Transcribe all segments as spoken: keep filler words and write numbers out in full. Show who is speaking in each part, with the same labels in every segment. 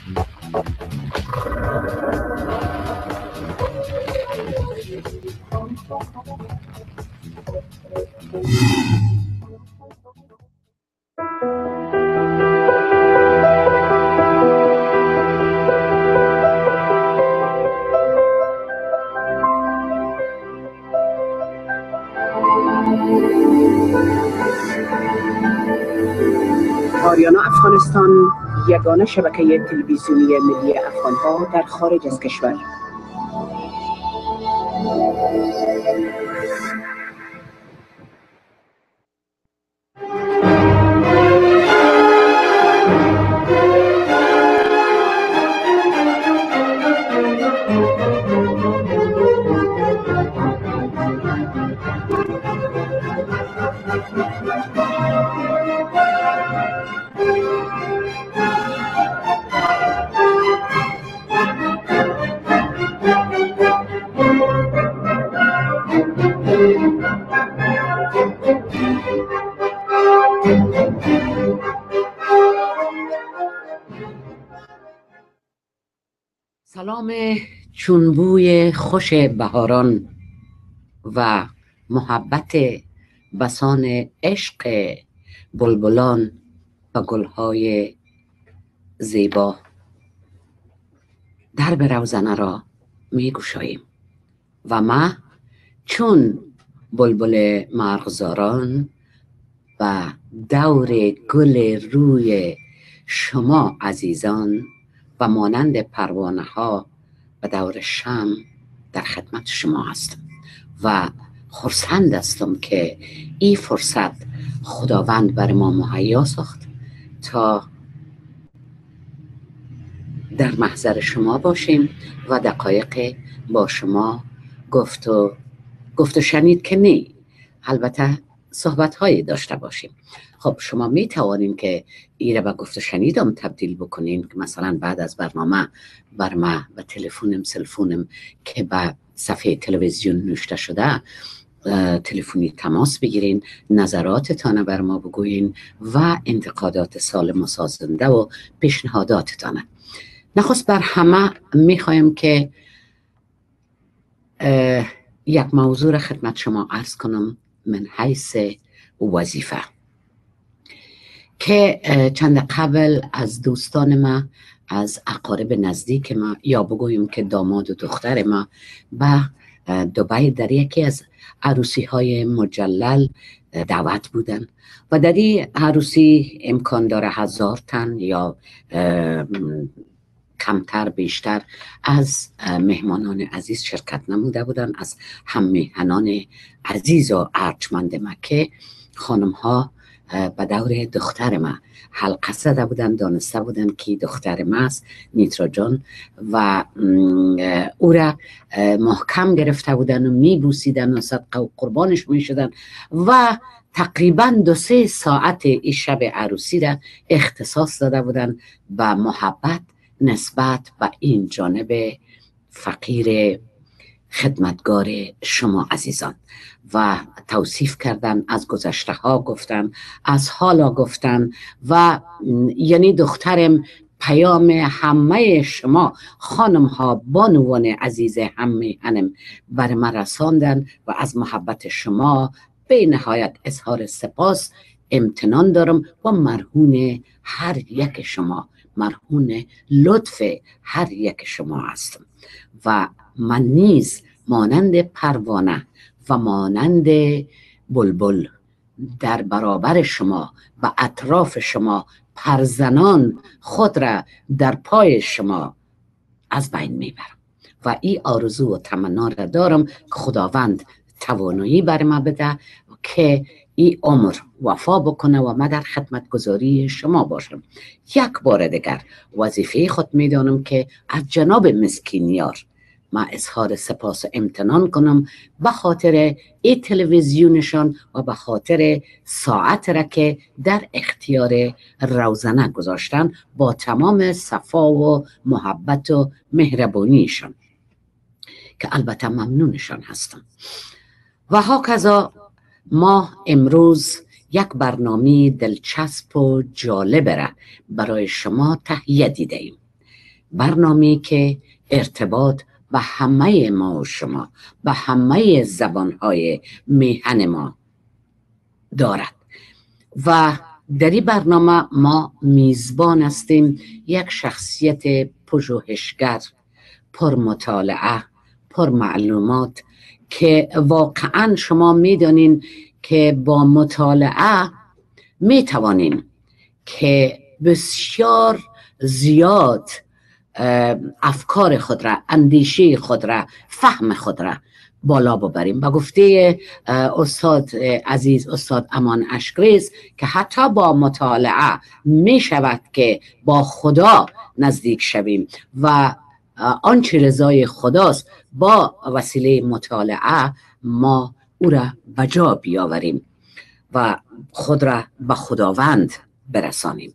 Speaker 1: آریانا افغانستان یگانه شبکه تلویزیونی ملی افغان‌ها در خارج از کشور. سلام چون بوی خوش بهاران و محبت بسان عشق بلبلان و گلهای زیبا درب روزنه را می گشاییم و ما چون بلبل مرغزاران و دور گل روی شما عزیزان و مانند پروانه ها و دور شمع در خدمت شما هستم و خرسند هستم که این فرصت خداوند بر ما مهیا ساخت تا در محضر شما باشیم و دقایق با شما گفت و گفت و شنید که نه، البته صحبت هایی داشته باشیم. خب شما می توانیم که ایره به گفت و شنیدم تبدیل بکنین که مثلا بعد از برنامه بر ما و تلفنم سلفونم که به صفحه تلویزیون نوشته شده تلفنی تماس بگیرین، نظراتتان بر ما بگوین و انتقادات سالم و سازنده و پیشنهاداتتان. نخست بر همه میخوایم که یک موضوع خدمت شما عرض کنم من حیث وظیفه که چند قبل از دوستان ما، از اقارب نزدیک ما، یا بگویم که داماد و دختر ما به دبی در یکی از عروسی های مجلل دعوت بودن و در این عروسی امکان داره هزار تن یا کمتر بیشتر از مهمانان عزیز شرکت نموده بودن، از هم میهنان عزیز و ارجمند ما که خانم ها به دور دختر ما حلقه زده بودن، دانسته بودن که دختر ما است نیترا جان و او را محکم گرفته بودن و میبوسیدن و صدقه و قربانش میشدن و تقریبا دو سه ساعت این شب عروسی را اختصاص داده بودن به محبت نسبت به این جانب فقیر خدمتگار شما عزیزان و توصیف کردن، از گذشته ها گفتن، از حالا گفتن و یعنی دخترم پیام همه شما خانم ها بانوان عزیز همه هنم بر من رساندن و از محبت شما به نهایت اظهار سپاس امتنان دارم و مرهون هر یک شما، مرهون لطف هر یک شما هستم و من نیز مانند پروانه و مانند بلبل در برابر شما و اطراف شما پرزنان خود را در پای شما از بین میبرم و این آرزو و تمنا را دارم که خداوند توانایی بر ما بده که این عمر وفا بکنه و من در خدمت گذاری شما باشم. یک بار دیگر وظیفه خود میدانم که از جناب مسکینیار ما اظهار سپاس و امتنان کنم به خاطر این تلویزیونشان و به خاطر ساعت را که در اختیار روزنه گذاشتن با تمام صفا و محبت و مهربانیشان که البته ممنونشان هستم. و هاکذا ما امروز یک برنامه دلچسب و جالب را برای شما تهیه دیده ایم برنامه‌ای که ارتباط به همه ما و شما، به همه زبانهای میهن ما دارد. و در این برنامه ما میزبان هستیم یک شخصیت پژوهشگر، پر مطالعه، پر معلومات، که واقعا شما میدانین که با مطالعه میتوانیم که بسیار زیاد افکار خود را، اندیشه خود را، فهم خود را بالا ببریم. با گفته استاد عزیز استاد امان اشکریز که حتی با مطالعه می شود که با خدا نزدیک شویم و آنچه رضای خداست با وسیله مطالعه ما او را بجا بیاوریم و خود را به خداوند برسانیم.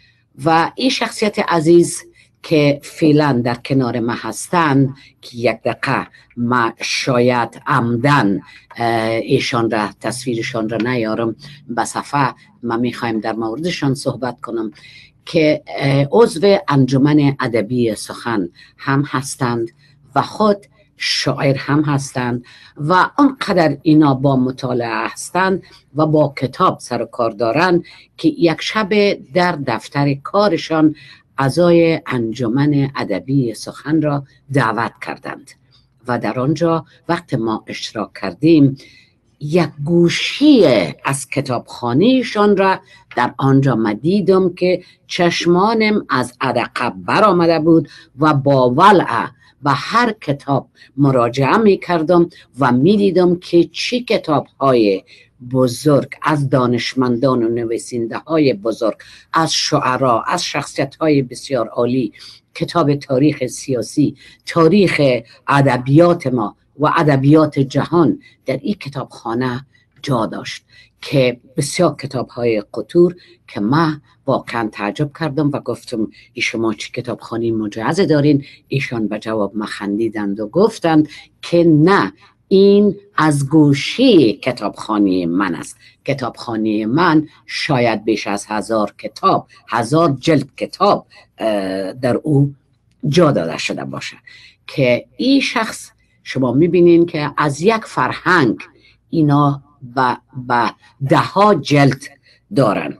Speaker 1: و این شخصیت عزیز که فعلا در کنار ما هستند که یک دقیقه ما شاید عمدن ایشان را، تصویرشان را نیارم به صفحه، ما میخوایم در موردشان صحبت کنم، که عضو انجمن ادبی سخن هم هستند و خود شاعر هم هستند و آنقدر اینا با مطالعه هستند و با کتاب سر و کار دارند که یک شب در دفتر کارشان اعضای انجمن ادبی سخن را دعوت کردند و در آنجا وقت ما اشتراک کردیم یک گوشی از کتابخانهشان را در آنجا ما دیدم که چشمانم از عدقه برآمده بود و با ولع به هر کتاب مراجعه می کردم و می دیدم که چی کتاب های بزرگ از دانشمندان و نویسنده های بزرگ، از شعرا، از شخصیت های بسیار عالی، کتاب تاریخ سیاسی، تاریخ ادبیات ما و ادبیات جهان در این کتابخانه جا داشت که بسیار کتاب های قطور که من واقعا تعجب کردم و گفتم ای شما چه کتابخانه مجهز دارین؟ ایشان به جواب ما خندیدند و گفتند که نه، این از گوشه کتابخانه من است. کتابخانه من شاید بیش از هزار کتاب، هزار جلد کتاب در او جا داده شده باشه. که این شخص شما میبینین که از یک فرهنگ اینا با, با ده ها جلد دارن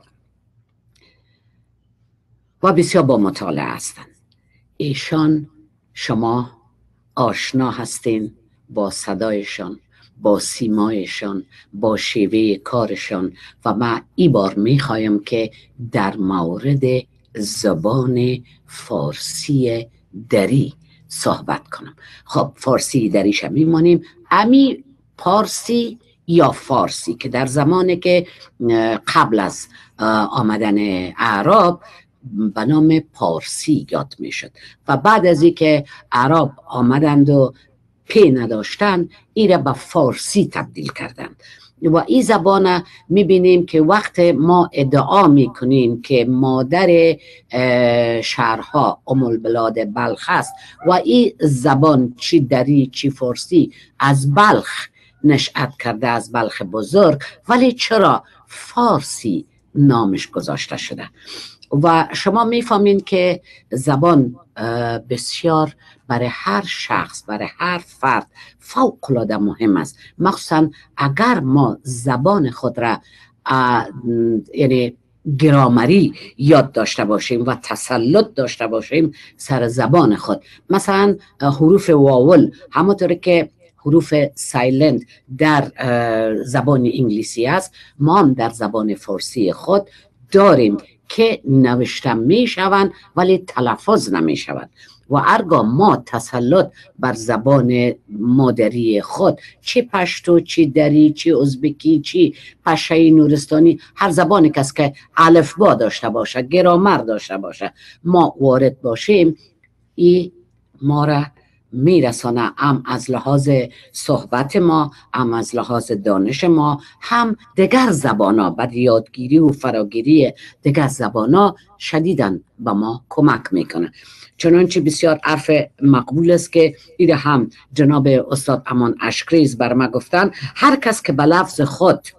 Speaker 1: و بسیار با مطالعه هستن. ایشان شما آشنا هستین با صدایشان، با سیمایشان، با شیوه کارشان و من این بار میخوایم که در مورد زبان فارسی دری صحبت کنم. خب فارسی دریش میمانیم، امی پارسی یا فارسی که در زمانی که قبل از آمدن اعراب به نام پارسی یاد میشد و بعد از اینکه اعراب آمدند و پی نداشتن این را به فارسی تبدیل کردند و این زبان میبینیم که وقت ما ادعا میکنیم که مادر شهرها ام البلاد بلخ است و این زبان چی دری چی فارسی از بلخ نشأت کرده، از بلخ بزرگ، ولی چرا فارسی نامش گذاشته شده؟ و شما میفهمین که زبان بسیار برای هر شخص، برای هر فرد فوق العاده مهم است، مخصوصا اگر ما زبان خود را یعنی گرامری یاد داشته باشیم و تسلط داشته باشیم سر زبان خود. مثلا حروف واول همونطور که حروف سایلنت در زبان انگلیسی است، ما هم در زبان فارسی خود داریم که نوشته می شوند ولی تلفظ نمی شوند و ارگاه ما تسلط بر زبان مادری خود، چی پشتو، چی دری، چی ازبکی، چی پشهی نورستانی، هر زبانی کس که الفبا داشته باشه، گرامر داشته باشه، ما وارد باشیم، این ما را میرسانه هم از لحاظ صحبت ما، هم از لحاظ دانش ما، هم دیگر زبانا بعد یادگیری و فراگیری دیگر زبانا شدیداً به ما کمک میکنه. چنانچه بسیار عرف مقبول است که ایره هم جناب استاد امان اشکریز بر ما گفتن، هر کس که به لفظ خود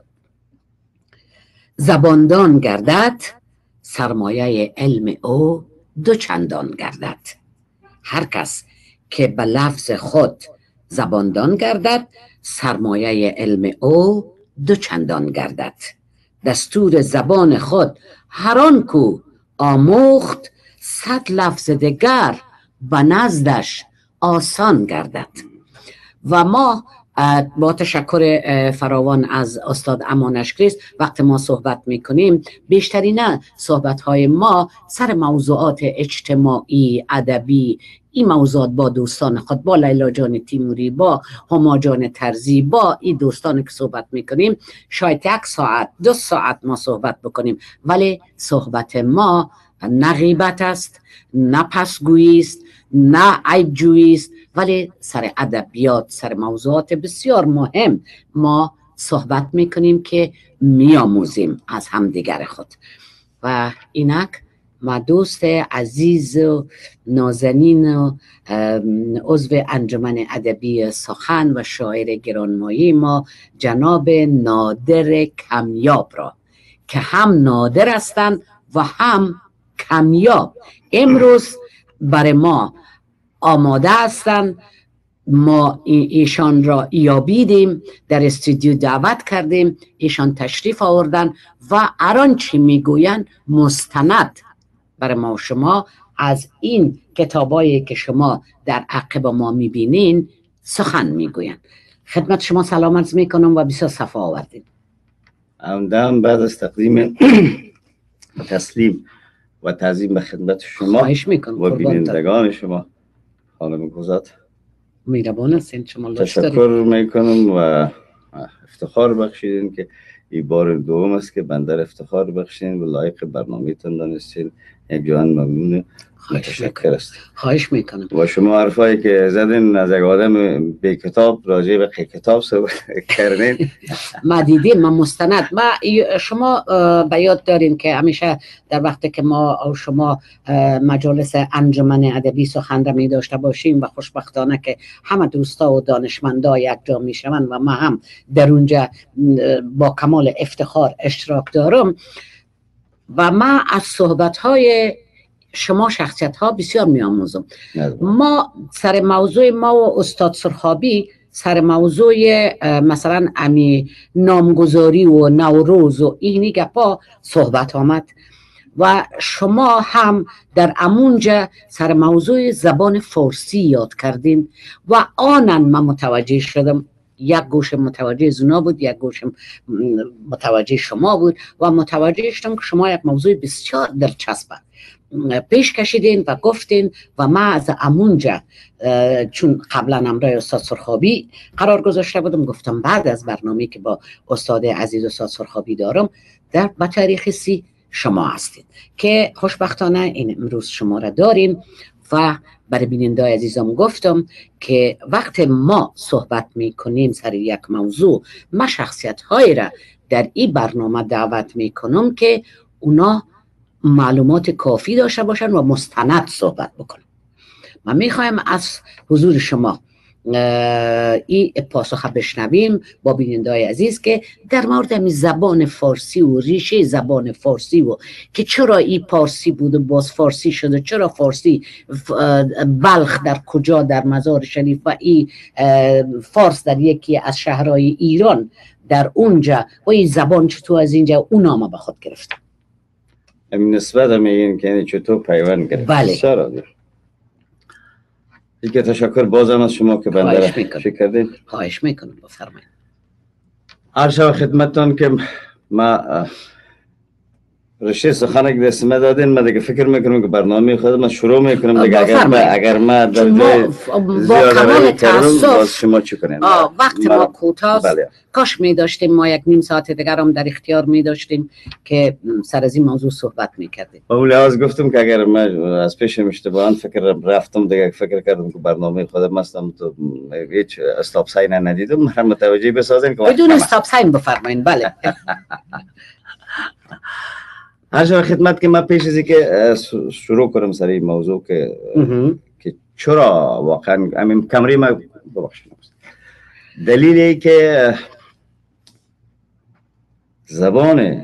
Speaker 1: زباندان گردد، سرمایه علم او دو چندان گردد. هر کس که به لفظ خود زباندان گردد، سرمایه علم او دو چندان گردد. دستور زبان خود هر آن کو آموخت، صد لفظ دگر به نزدش آسان گردد. و ما با تشکر فراوان از استاد امان اشکری، وقت ما صحبت میکنیم بیشترین صحبت های ما سر موضوعات اجتماعی، ادبی، این موضوعات با دوستان خود، با لیلا جان تیموری، با هما جان ترزی، با این دوستان که صحبت میکنیم شاید یک ساعت دو ساعت ما صحبت بکنیم، ولی صحبت ما نه غیبت است، نه پسگویی است، نه عیب جویی است، ولی سر ادبیات، سر موضوعات بسیار مهم ما صحبت میکنیم که میآموزیم از همدیگر خود. و اینک ما دوست عزیز و نازنین و عضو انجمن ادبی سخن و شاعر گرانمایه ما جناب نادر کمیاب را که هم نادر هستند و هم کمیاب امروز برای ما آماده هستند. ما ایشان را یابیدیم، در استودیو دعوت کردیم، ایشان تشریف آوردن و اران چی میگوین مستند برای ما و شما از این کتابایی که شما در عقب ما میبینین سخن میگوین. خدمت شما سلام عرض میکنم و بسیار صفا آوردین.
Speaker 2: همدم بعد از تقدیم تسلیم و تعظیم به خدمت شما و بینندگان شما خانم گوزات
Speaker 1: میربان هستین، شما
Speaker 2: تشکر میکنم و افتخار بخشیدین که این بار دوم است که بنده افتخار بخشیدین و لایق برنامه تان دانستین. یک جوان ممنون، متشکر است.
Speaker 1: خواهش میکنم.
Speaker 2: و شما حرفایی که زدین از یک آدم بی کتاب راجع به کتاب صحبت کردین.
Speaker 1: ما دیدیم، ما مستند، ما شما به یاد دارین که همیشه در وقتی که ما او شما مجالس انجمن ادبی سخن می داشته باشیم و خوشبختانه که همه دوستا و دانشمندا یک جا می شوند و ما هم در اونجا با کمال افتخار اشتراک دارم و ما از صحبت های شما شخصیت ها بسیار می آموزم. ما سر موضوع ما و استاد سرخابی سر موضوع مثلا امی نامگذاری و نوروز و اینی گپا صحبت آمد و شما هم در امونجا سر موضوع زبان فارسی یاد کردین و آنن من متوجه شدم. یک گوش متوجه زونا بود، یک گوش متوجه شما بود و متوجه شدم که شما یک موضوع بسیار دلچسبه پیش کشیدین و گفتین و ما از امونجا چون قبلا امرای استاد سرخابی قرار گذاشته بودم، گفتم بعد از برنامه که با استاد عزیز استاد سرخابی دارم در با تاریخ سی شما هستید که خوشبختانه این امروز شما را داریم. و برای بیننده عزیزم گفتم که وقت ما صحبت می کنیم سر یک موضوع، ما شخصیت های را در این برنامه دعوت می کنم که اونا معلومات کافی داشته باشن و مستند صحبت بکنن. من میخوایم از حضور شما این پاسخ بشنویم با بیننده‌های عزیز که در مورد می زبان فارسی و ریشه زبان فارسی و که چرا این پارسی بود و باز فارسی شده، چرا فارسی بلخ در کجا در مزار شریف و این فارس در یکی از شهرهای ایران در اونجا و این زبان چطور از اینجا اون نامه به خود گرفت.
Speaker 2: همین نسبت هم میگین که یعنی چطور پیوند گرفت.
Speaker 1: بله.
Speaker 2: دیگه تشکر بازم از شما که بنده را فکر کردین.
Speaker 1: خواهش میکنم، بفرمایید.
Speaker 2: عرض شود خدمتتان که ما رشته سخن که دست ما دادین، من دیگه فکر میکنم که برنامه خودم شروع میکنم دیگه. اگر ما اگر ما در جای
Speaker 1: زیاده کردم باز
Speaker 2: شما چی کنین؟
Speaker 1: وقت ما کوتاه، کاش می داشتیم ما یک نیم ساعت دیگر هم در اختیار می داشتیم که سر از این موضوع صحبت می کردیم.
Speaker 2: با اون لحاظ گفتم که اگر من از پیشم اشتباهاً فکر رفتم دیگه فکر کردم که برنامه خودم هستم تو هیچ استاپ ساین ندیدم، من متوجه بسازین که
Speaker 1: بدون استاپ ساین بفرمایید. بله.
Speaker 2: هر خدمت که من پیش از اینکه شروع کنم سر این موضوع که که چرا واقعا همین کمری ما ببخشید دلیلی که زبان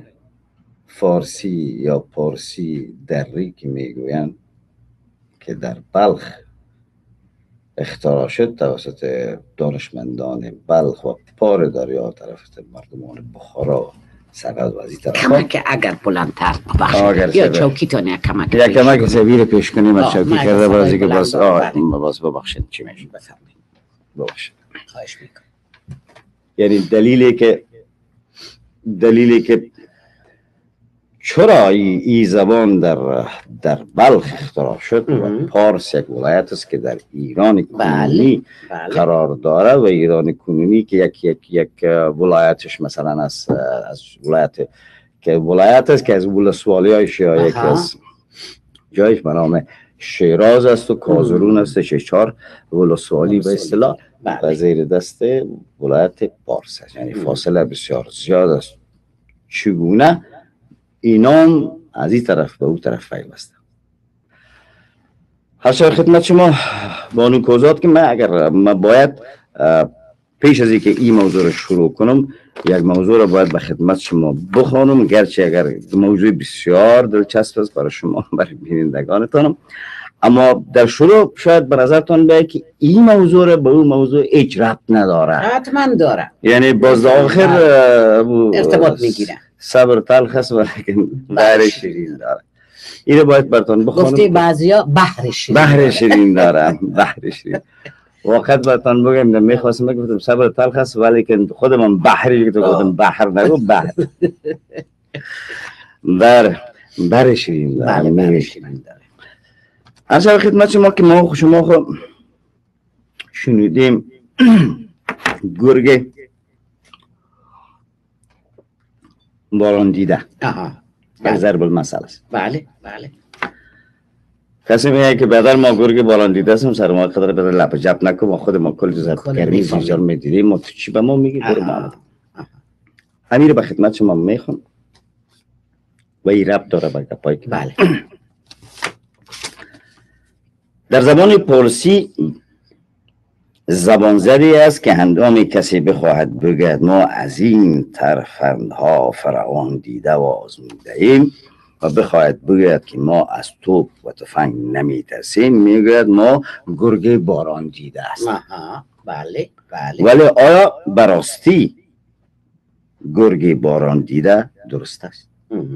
Speaker 2: فارسی یا پارسی دری که میگویند که در بلخ اختراع شد توسط دانشمندان بلخ و پار دریا توسط مردمان بخارا سقط و از این طرف
Speaker 1: کمک اگر بلندتر ببخشید یا چوکیتون یک کمک
Speaker 2: یک کمک سویر پیش کنیم از چوکی کرده برازی که باز باز ببخشید چی میشه ببخشید
Speaker 1: خواهش میکنم.
Speaker 2: یعنی دلیلی که دلیلی که چرا ای, ای زبان در در بلخ اختراع شد و پارس یک ولایت است که در ایران کنونی
Speaker 1: بله. بله.
Speaker 2: قرار داره و ایران کنونی که یک یک یک ولایتش مثلا از از ولایت که ولایت است که از ولسوالی های شیعه یکی از جایش به نام شیراز است و کازرون است چه چهار ولسوالی به اصطلاح و زیر دست ولایت پارس است، یعنی فاصله بسیار زیاد است. چگونه اینام از این طرف به اون طرف پیوسته. هرچه خدمت شما بانو کوزاد که من اگر من باید پیش از اینکه این موضوع رو شروع کنم یک موضوع رو باید به خدمت شما بخوانم، گرچه اگر موضوع بسیار دلچسب است برای شما برای بینندگانتانم، اما در شروع شاید به نظرتان بیاید که این موضوع رو به اون موضوع هیچ ربط نداره.
Speaker 1: حتما داره،
Speaker 2: یعنی باز آخر
Speaker 1: ارتباط میگیره.
Speaker 2: صبر تلخ است ولیکن بحر شیرین داره. اینو باید براتون بخونم.
Speaker 1: گفتی بعضیا بحر شیرین
Speaker 2: بحر شیرین داره. بحر شیرین. وقت براتون بگم میخواستم بگم صبر تلخ است ولیکن خودم بحری تو گفتم بحر نگو بحر. در بحر شیرین داره.
Speaker 1: بحر شیرین داره.
Speaker 2: اصلا خدمت شما که ما شما خو شنیدیم گرگ باران دیده.
Speaker 1: آها.
Speaker 2: بله. ضرب المثل است.
Speaker 1: بله بله.
Speaker 2: کسی میگه که بدر ما گرگ باران دیده هستم سر ما قدر بدر لپ جپ نکن ما خود ما کل جزت گرمی زیجار میدیدیم ما تو چی به ما میگی برو ما امیر به خدمت شما میخوام و این ربط داره به گپایی که
Speaker 1: بله.
Speaker 2: در زبان پارسی زبان زدی است که هنگامی کسی بخواهد بگوید ما از این ترفندها فرعون دیده و آزموده ایم و بخواهد بگوید که ما از توپ و تفنگ نمی ترسیم میگوید ما گرگ باران دیده است.
Speaker 1: بله بله.
Speaker 2: ولی آیا براستی گرگ باران دیده درست است؟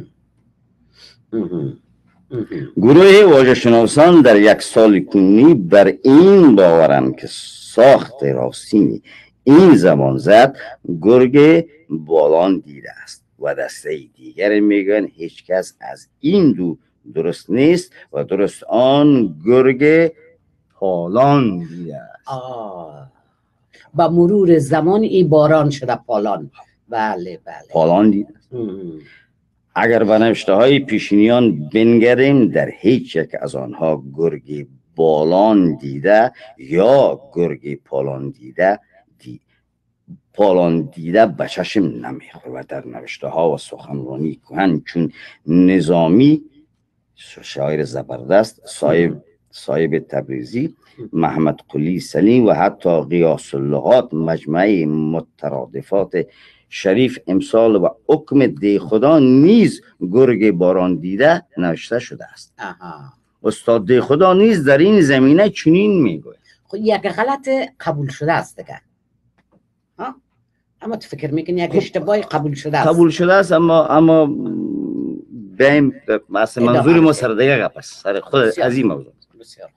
Speaker 2: گروه واژه شناسان در یک سال کنونی بر این باورند که ساخت راستینی این زبان زد گرگ باران دیده است و دسته دیگر میگن هیچ کس از این دو درست نیست و درست آن گرگ پالان دیده است.
Speaker 1: آه. با مرور زمان این باران شده پالان. بله بله.
Speaker 2: پالان دیده است. اگر به نوشته های پیشینیان بنگریم در هیچ یک از آنها گرگ بالان دیده یا گرگ پالان دیده دی پالان دیده به چشم نمیخوره و در نوشته ها و سخنرانی کهن چون نظامی شاعر زبردست صاحب صاحب تبریزی محمد قلی سلیم و حتی قیاس اللغات مجمع مترادفات شریف امسال و حکم دی خدا نیز گرگ باران دیده نوشته شده است.
Speaker 1: آها.
Speaker 2: استاد دی خدا نیز در این زمینه چنین میگوید.
Speaker 1: خب یک غلط قبول شده است دیگه. ها؟ اما تو فکر میکنی یک اشتباهی قبول شده است.
Speaker 2: قبول شده است اما اما بهم مثلا منظور ما سر دیگه گپ است. سر خود از این موضوع. بسیار.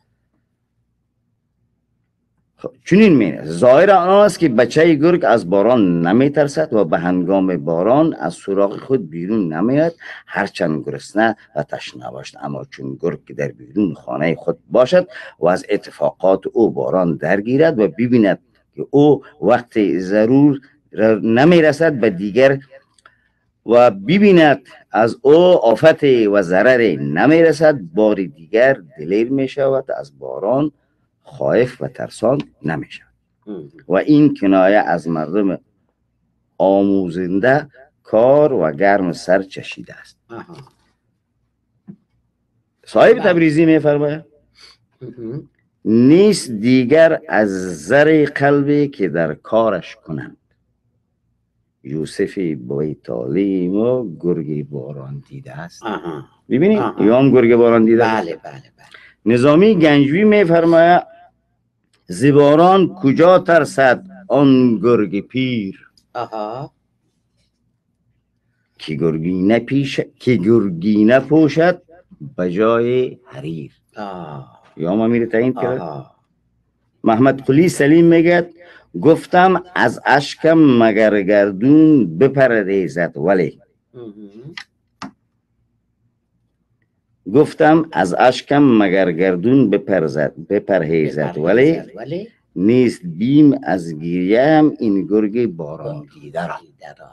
Speaker 2: چنین می‌نه ظاهر آن است که بچه گرگ از باران نمیترسد و به هنگام باران از سوراخ خود بیرون نمیاد هرچند گرسنه و تشنه باشد، اما چون گرگ در بیرون خانه خود باشد و از اتفاقات او باران درگیرد و ببیند که او وقت ضرور نمیرسد به دیگر و ببیند از او آفت و ضرر نمیرسد بار دیگر دلیر میشود از باران خائف و ترسان نمیشود و این کنایه از مردم آموزنده کار و گرم سر چشیده است. صاحب تبریزی میفرماید نیست دیگر از زر قلبی که در کارش کنند یوسفی بای تعلیم و گرگ باران دیده است. ببینید یا هم گرگ باران دیده.
Speaker 1: بله بله بله.
Speaker 2: نظامی گنجوی میفرماید زباران کجا ترسد آن گرگ پیر.
Speaker 1: آها.
Speaker 2: که گرگینه پیش که گرگینه پوشد بجای حریر.
Speaker 1: آه.
Speaker 2: یا ما میره تعیین کرد.
Speaker 1: آها.
Speaker 2: محمد قلی سلیم میگه گفتم از اشکم مگر گردون بپردیزد ولی
Speaker 1: مهم.
Speaker 2: گفتم از اشکم مگر گردون بپرزد بپرهیزد ولی
Speaker 1: بپرهیزد ولی
Speaker 2: نیست بیم از گیریم این گرگ باران دیده را.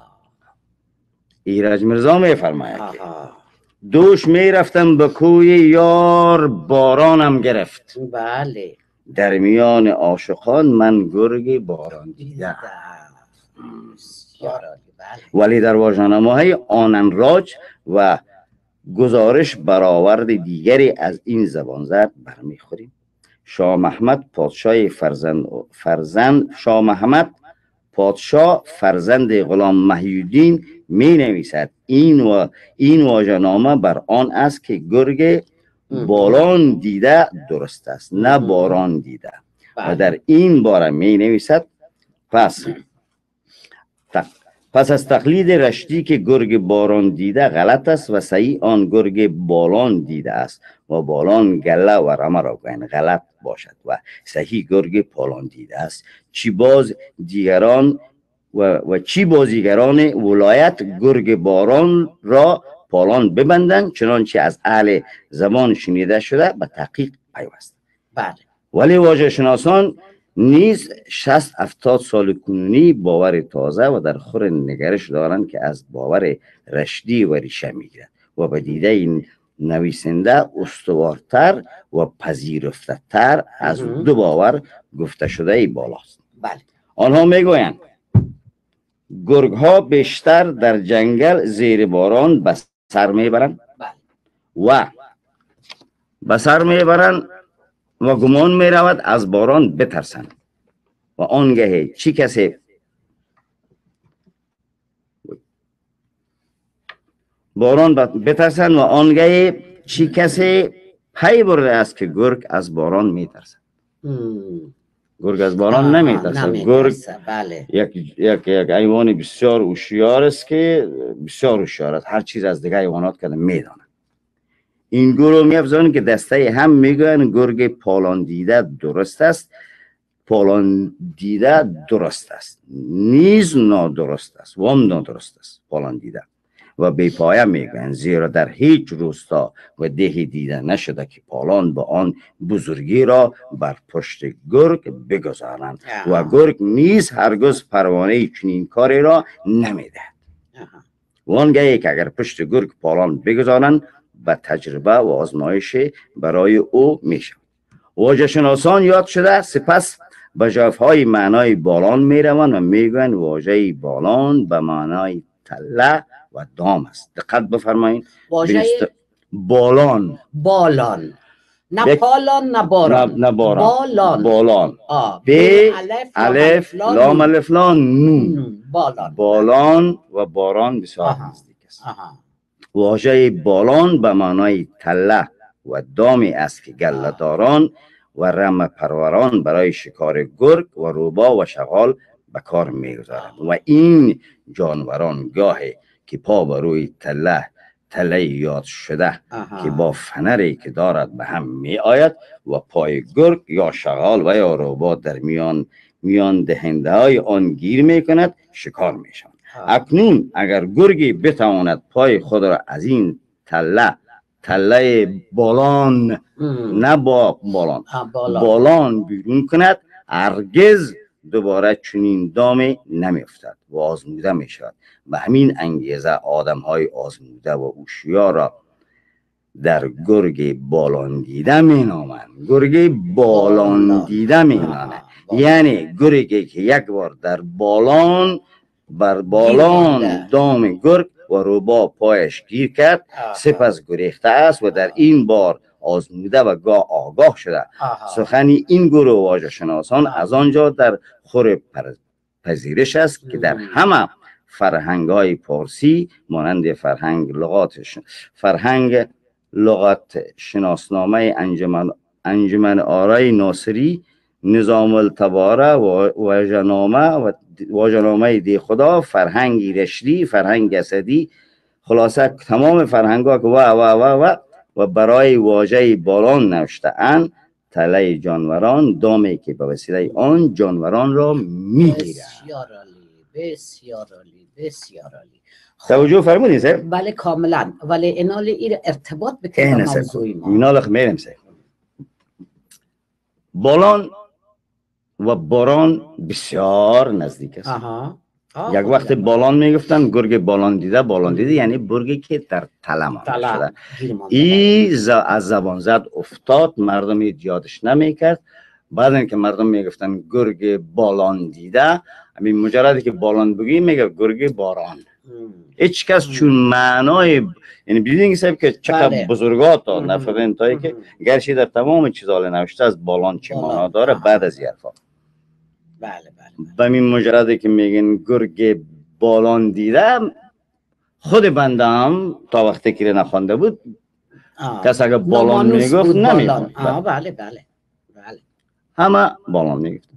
Speaker 2: ایرج مرزا میفرماید که
Speaker 1: آها.
Speaker 2: دوش میرفتم به کوی یار بارانم گرفت.
Speaker 1: بله.
Speaker 2: در میان عاشقان من گرگ باران دیده.
Speaker 1: بسیار عالی. بله.
Speaker 2: ولی در واژه‌نامه‌های آنن راج و گزارش برآورد دیگری از این زبان زد برمیخوریم. شاه محمد پادشاه فرزند فرزند شاه محمد پادشاه فرزند غلام محی‌الدین می نویسد این و این واژه‌نامه بر آن است که گرگ بالان دیده درست است نه باران دیده. و در این باره می نویسد پس پس از تقلید رشدی که گرگ باران دیده غلط است و صحیح آن گرگ بالان دیده است و بالان گله و رمه را گویند غلط باشد و صحیح گرگ پالان دیده است. چی باز دیگران و, و چی بازیگران ولایت گرگ باران را پالان ببندند چنانچه از اهل زبان شنیده شده به تحقیق پیوست.
Speaker 1: بله.
Speaker 2: ولی واژه شناسان نیز شصت هفتاد سال کنونی باور تازه و در خور نگرش دارند که از باور رشدی و ریشه میگیرد و به دیده این نویسنده استوارتر و پذیرفته تر از دو باور گفته شده بالاست.
Speaker 1: بله.
Speaker 2: آنها میگویند گرگ ها بیشتر در جنگل زیر باران به سر میبرند و به سر میبرند و گمان می رود از باران بترسند و آنگه چی کسی باران بترسند و آنگه چی کسی پی برده است که گرگ از باران می ترسد. گرگ از باران نمی ترسد. گرگ
Speaker 1: بله.
Speaker 2: یک یک یک حیوان بسیار هوشیار است که بسیار هوشیار است، هر چیز از دیگه حیوانات کده می داند. این گروه می افزایند که دسته هم میگویند گرگ پالان دیده درست است، پالان دیده درست است، نیز نادرست است و هم نادرست است پالان دیده و بی پایه میگویند زیرا در هیچ روستا و دهی دیده نشده که پالان با آن بزرگی را بر پشت گرگ بگذارند و گرگ نیز هرگز پروانه چنین کاری را نمیدهد و آنگهی که اگر پشت گرگ پالان بگذارند به تجربه و آزمایش برای او می شود. واژه شناسان یاد شده سپس به جوابهای معنای بالان می روند و می گویند واژه بالان به معنای تله و دام است. دقت بفرمایید.
Speaker 1: واژه
Speaker 2: بالان
Speaker 1: بالان نه پالان نه باران.
Speaker 2: نه باران.
Speaker 1: بالان.
Speaker 2: بالان.
Speaker 1: ب
Speaker 2: الف لام الف لام نون.
Speaker 1: بالان.
Speaker 2: بالان و باران بسیار نزدیک است. واژه بالان به معنای تله و دامی است که گله‌داران و رمه پروران برای شکار گرگ و روباه و شغال به کار می‌گذارند و این جانوران گاهی که پا بر روی تله تله یاد شده آها. که با فنری که دارد به هم می آید و پای گرگ یا شغال و یا روباه در میان میان دهنده های آن گیر می کند شکار می شود. اکنون اگر گرگی بتواند پای خود را از این تله تله بالان نه با بالان بالان, بالان بیرون کند هرگز دوباره چنین دامی نمی افتد و آزموده می شود. به همین انگیزه آدم های آزموده و هوشیار را در گرگ بالان دیده می نامند. گرگ بالان دیده می نامند یعنی گرگی که یک بار در بالان بر بالان دام گرگ و روباه پایش گیر کرد سپس گریخته است و در این بار آزموده و گاه آگاه شده. سخنی این گروه واژه شناسان از آنجا در خور پذیرش است که در همه فرهنگ های پارسی مانند فرهنگ لغات فرهنگ لغت شناسنامه انجمن انجمن آرای ناصری نظام التباره و واژه‌نامه و واژه‌نامه دی خدا، فرهنگ رشدی، فرهنگ اسدی، خلاصه تمام فرهنگ ها که و و و و و برای واژه بالان نوشته اند. تله جانوران دامی که به وسیله آن جانوران را میگیرد.
Speaker 1: بسیار عالی، بسیار عالی، بسیار عالی.
Speaker 2: توجه فرمودین سر؟
Speaker 1: بله کاملا. ولی اینال این ارتباط بکنه با موضوع ما.
Speaker 2: اینال میرم سر. بالان و باران بسیار نزدیک است.
Speaker 1: آها.
Speaker 2: یک وقت بالان میگفتن گرگ بالان دیده، بالان دیده یعنی گرگی که در تله مانده شده. ای ز از زبان زد افتاد، مردم یادش نمیکرد. بعد اینکه مردم میگفتن گرگ بالان دیده، همین مجردی که بالان بگی میگه گرگ باران. هیچ کس چون معنای یعنی بیدین که که چقدر بزرگات ها نفرین تایی که گرچه در تمام چیزها نوشته از بالان چه معنا داره بعد از یرفا.
Speaker 1: بله بله.
Speaker 2: به این مجردی که میگن گرگ بالان دیده، خود بنده هم تا وقتی که نخوانده بود کس اگه بالان میگفت نمیفهمید.
Speaker 1: بله بله بله.
Speaker 2: همه بالان میگفت.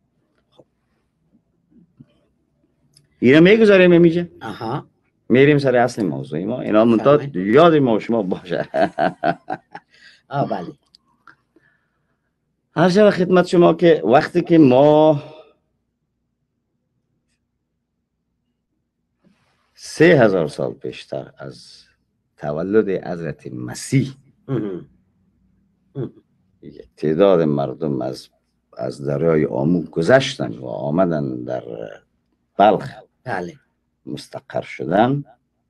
Speaker 2: اینا میگذاریم میشه.
Speaker 1: آها.
Speaker 2: میریم سر اصل موضوع ما. اینا منتها یاد ما شما باشه.
Speaker 1: آه بله.
Speaker 2: هر شب خدمت شما که وقتی که ما سه هزار سال پیشتر از تولد حضرت مسیح یک تعداد مردم از از دریای آمو گذشتن و آمدن در بلخ
Speaker 1: بله
Speaker 2: مستقر شدن،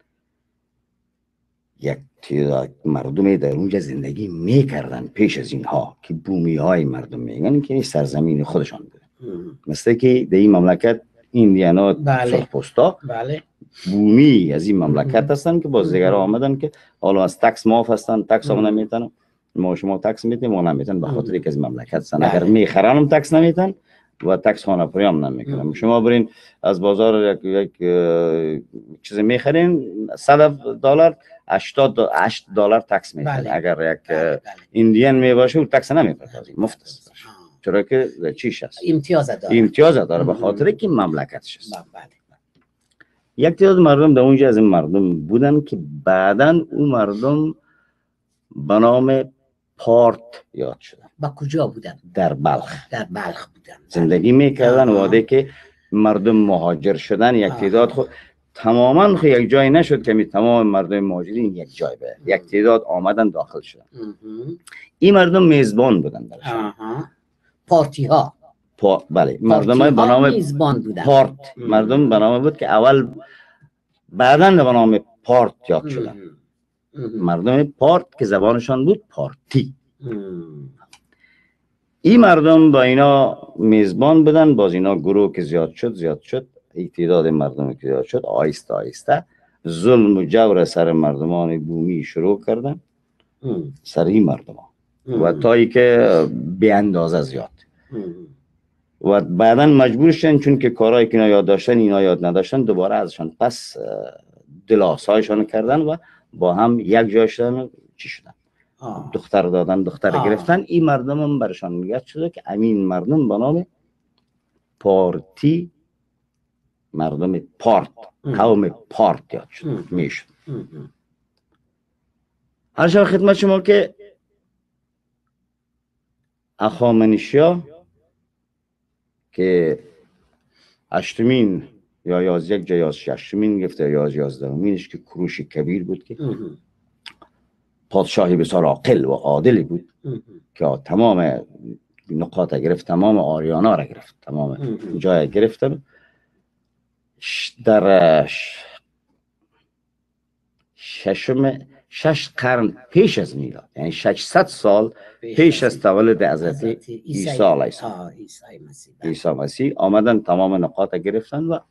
Speaker 2: یک تعداد مردمی در اونجا زندگی میکردن پیش از اینها که بومی های مردم میگن که سرزمین خودشان بوده. مثل که در این مملکت ایندیانا
Speaker 1: بله.
Speaker 2: سرخپوستا
Speaker 1: بله.
Speaker 2: بومی از این مملکت هستن که باز دیگر آمدن که حالا از تکس معاف هستن، تکس هم نمیتن، ما شما تکس میتیم ما نمیتن به خاطر که از مملکت هستن.
Speaker 1: بله.
Speaker 2: اگر میخرن هم تکس نمیتن و تکس خانه پری هم نمیکنن. شما برین از بازار یک, یک چیز میخرین صد دلار هشتاد دلار تکس میتن.
Speaker 1: بله.
Speaker 2: اگر یک
Speaker 1: بله.
Speaker 2: ایندیان میباشه او تکس نمیپردازه، مفت است. چرا که چیش هست؟
Speaker 1: امتیاز داره.
Speaker 2: امتیاز داره به خاطر که مملکتش است.
Speaker 1: بله.
Speaker 2: یک تعداد مردم در اونجا از این مردم بودن که بعداً اون مردم به نام پارت یاد شدن.
Speaker 1: با کجا بودن؟
Speaker 2: در بلخ.
Speaker 1: در بلخ بودن.
Speaker 2: زندگی میکردن. واده که مردم مهاجر شدن یک تعداد خود تماما خود یک جای نشد که می تمام مردم مهاجرین یک جای به یک تعداد آمدن داخل شدن. این مردم میزبان بودن درشان.
Speaker 1: پارتی ها.
Speaker 2: پا... بله مردم های به نام پارت. مردم به نام بود که اول بعداً به نام پارت یاد شدن. مردم پارت که زبانشان بود پارتی. این مردم با اینا میزبان بودن. باز اینا گروه که زیاد شد زیاد شد تعداد مردم که زیاد شد آهسته آهسته ظلم و جور سر مردمان بومی شروع کردن سر این مردم ها و تا ای که به اندازه زیاد و بعدا مجبور شدن چون که کارهایی که اینا یاد داشتن اینا یاد نداشتن دوباره ازشان پس دلاسایشان کردن و با هم یک جای شدن چی شدن آه. دختر دادن دختر آه. گرفتن. این مردم هم برشان میگه شده که امین مردم به نام پارتی مردم پارت قوم پارت یاد شد میشد. هر شب خدمت شما که اخامنشیا که هشتمین یا یاز یک جا یاز ششتمین گفته یا یاز یازدهمینش که کروش کبیر بود که پادشاهی بسیار عاقل و عادلی بود که تمام نقاط گرفت، تمام آریانا را گرفت، تمام جای گرفتن. در ششم شش قرن پیش از میلاد یعنی ششصد سال پیش از تولد حضرت عیسی علیه السلام عیسی مسیح آمدن تمام نقاط گرفتن و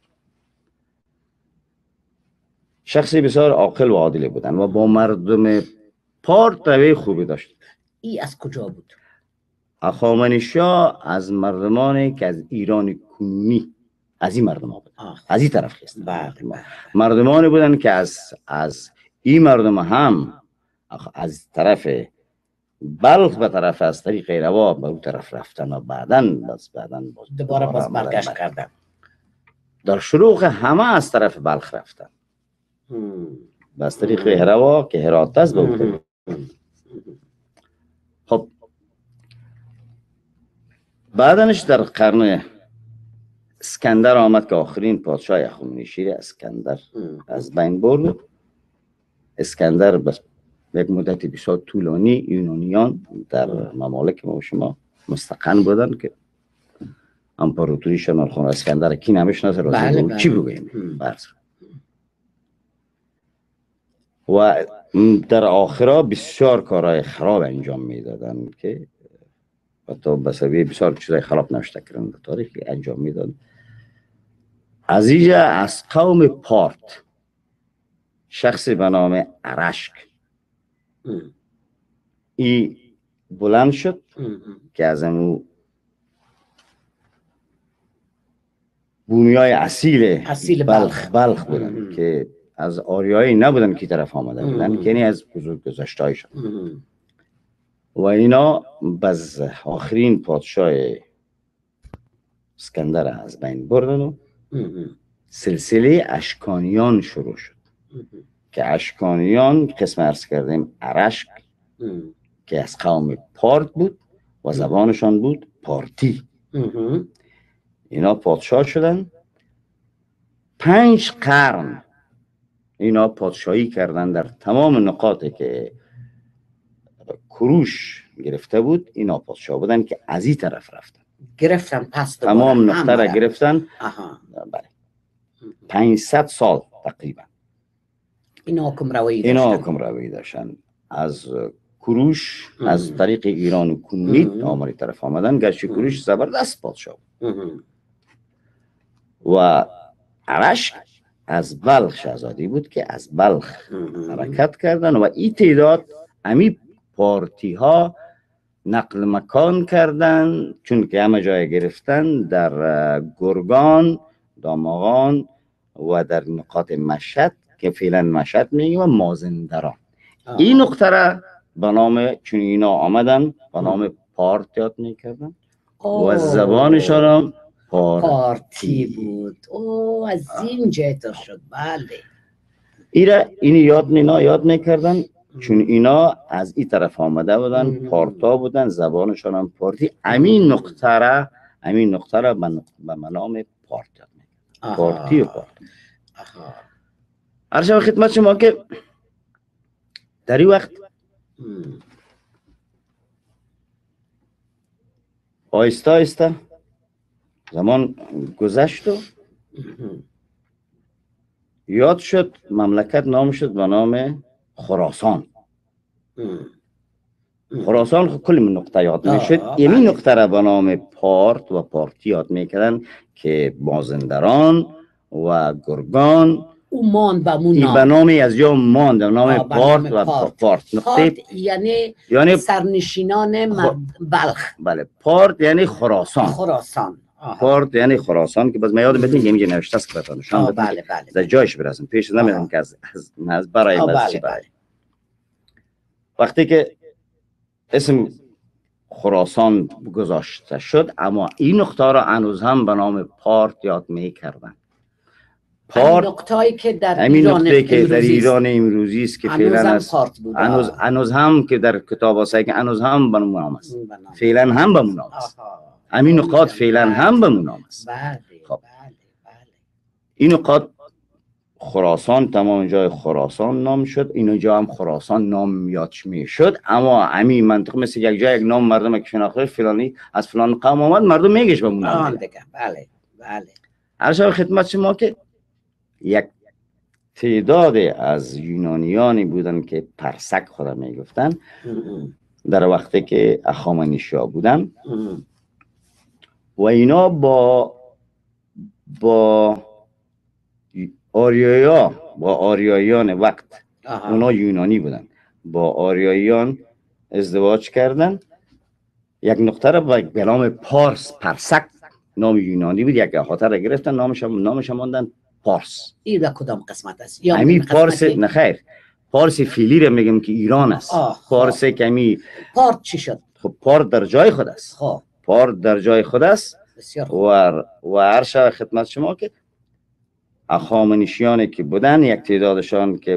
Speaker 2: شخصی بسیار عاقل و عادل بودن و با مردم پارت روی خوبی داشت.
Speaker 1: ای از کجا بود؟
Speaker 2: اخامنشیا از مردمانی که از ایران کنونی از این مردم ها بود. از این طرف خیست. مردمانی بودن که از از این مردم هم از طرف بلخ به طرف از طریق روا به اون طرف رفتن و بعدن بس بعدن
Speaker 1: دوباره باز برگشت کردن.
Speaker 2: در شروع همه از طرف بلخ رفتن به از طریق روا که هرات است به اون طریق. خب بعدنش در قرن اسکندر آمد که آخرین پادشاه هخامنشی اسکندر از بین برد. اسکندر بس یک مدت بسیار طولانی یونانیان در ممالک ما و شما مستقن بودن که امپراتوریشون الخون اسکندر کی نمیشناسه راجع چی بگویم. و در آخرا بسیار کارهای خراب انجام میدادن که حتی به سبب بسیار چیزای خراب نوشته کردن در تاریخ انجام میدادن. از اینجا از قوم پارت شخصی به نام ارشک ای بلند شد که از امو بومیای اصیل, اصیل بلخ بلخ بودن که از آریایی نبودن که طرف آمده بودن که یعنی از بزرگ گذشته شد. و اینا باز آخرین پادشاه اسکندر از بین بردن و سلسله اشکانیان شروع شد که اشکانیان قسم عرض کردیم ارشک که از قوم پارت بود و زبانشان بود پارتی. اینا پادشاه شدن. پنج قرن اینا پادشاهی کردن در تمام نقاطی که کروش گرفته بود. اینا پادشاه بودن که از این طرف رفتن
Speaker 1: گرفتن پس
Speaker 2: تمام نقطه را گرفتن. بله پانصد سال تقریبا
Speaker 1: اینا حکم روایی داشتن.
Speaker 2: اینا حکم روایی داشتن. از کروش ام. از طریق ایران و کنید آماری طرف آمدن. گرچه کروش زبردست پادشاه بود و ارشک از بلخ شاهزاده بود که از بلخ حرکت کردن و این تعداد امی پارتی ها نقل مکان کردن چون که همه جای گرفتن در گرگان، دامغان و در نقاط مشهد که فعلا مشهد میگیم و مازندران. این نقطه را به نام چون اینا آمدن به نام پارت یاد میکردن و زبانشان هم پارتی,
Speaker 1: پارتی بود. او از این جهت شد. بله
Speaker 2: اینا این یاد مینا یاد میکردن چون اینا از این طرف آمده بودن پارتا بودن زبانشان هم پارتی. امین نقطه را امین نقطه را به نام پارت یاد میکردن. پارتی و پارت. عرض خدمت شما که در این وقت آیسته آیسته زمان گذشت و یاد شد مملکت نام شد به نام خراسان. خراسان کل من نقطه یاد میشد. یعنی نقطه را به نام پارت و پارتی یاد میکردن که مازندران و گرگان
Speaker 1: او ماند به مون
Speaker 2: نام. به نامی از جا ماند به نام پارت و پارت. پارت
Speaker 1: نقطه یعنی, یعنی سرنشینان خ... بلخ.
Speaker 2: بله پارت یعنی خراسان.
Speaker 1: خراسان
Speaker 2: پارت یعنی خراسان که باز من یاد میاد اینجا نوشته است براتون نشون بدم.
Speaker 1: بله بله
Speaker 2: در جایش برسم پیش نمیدم که از از برای
Speaker 1: بله بله.
Speaker 2: وقتی که اسم خراسان گذاشته شد اما این نقطه را هنوز هم به نام پارت یاد میکردن.
Speaker 1: پارت نقطه‌ای که در
Speaker 2: ایران نقطه‌ای که در ایران امروزی است که فعلا است هنوز هنوز هم که در کتاب هست که هنوز هم به نام است. فعلا هم به نام است. همین نقاط فعلا هم به نام است.
Speaker 1: بله
Speaker 2: خب
Speaker 1: بله بله.
Speaker 2: این نقاط خراسان تمام جای خراسان نام شد. این جا هم خراسان نام یاد میشد اما همین منطقه مثل یک جای یک نام مردم که شناخته فلانی از فلان قوم آمد مردم میگش به اون نام.
Speaker 1: بله بله.
Speaker 2: عرض خدمت شما که یک تعداد از یونانیانی بودن که پرسک خدا میگفتن در وقتی که هخامنشی‌ها بودن و اینا با با آریایا با آریاییان وقت اونا یونانی بودن با آریاییان ازدواج کردن. یک نقطه را به نام پارس پرسک نام یونانی بود یک احاطه را گرفتن نامش نامش ماندن پارس.
Speaker 1: این در کدام قسمت است؟
Speaker 2: همین پارس نخیر پارس فعلی را میگم که ایران است. پارس کمی
Speaker 1: پارت چی شد؟
Speaker 2: خب پارت در جای خود است.
Speaker 1: خب
Speaker 2: پارت در جای خود است و و هر شب خدمت شما که اخامنشیانی که بودن، یک تعدادشان که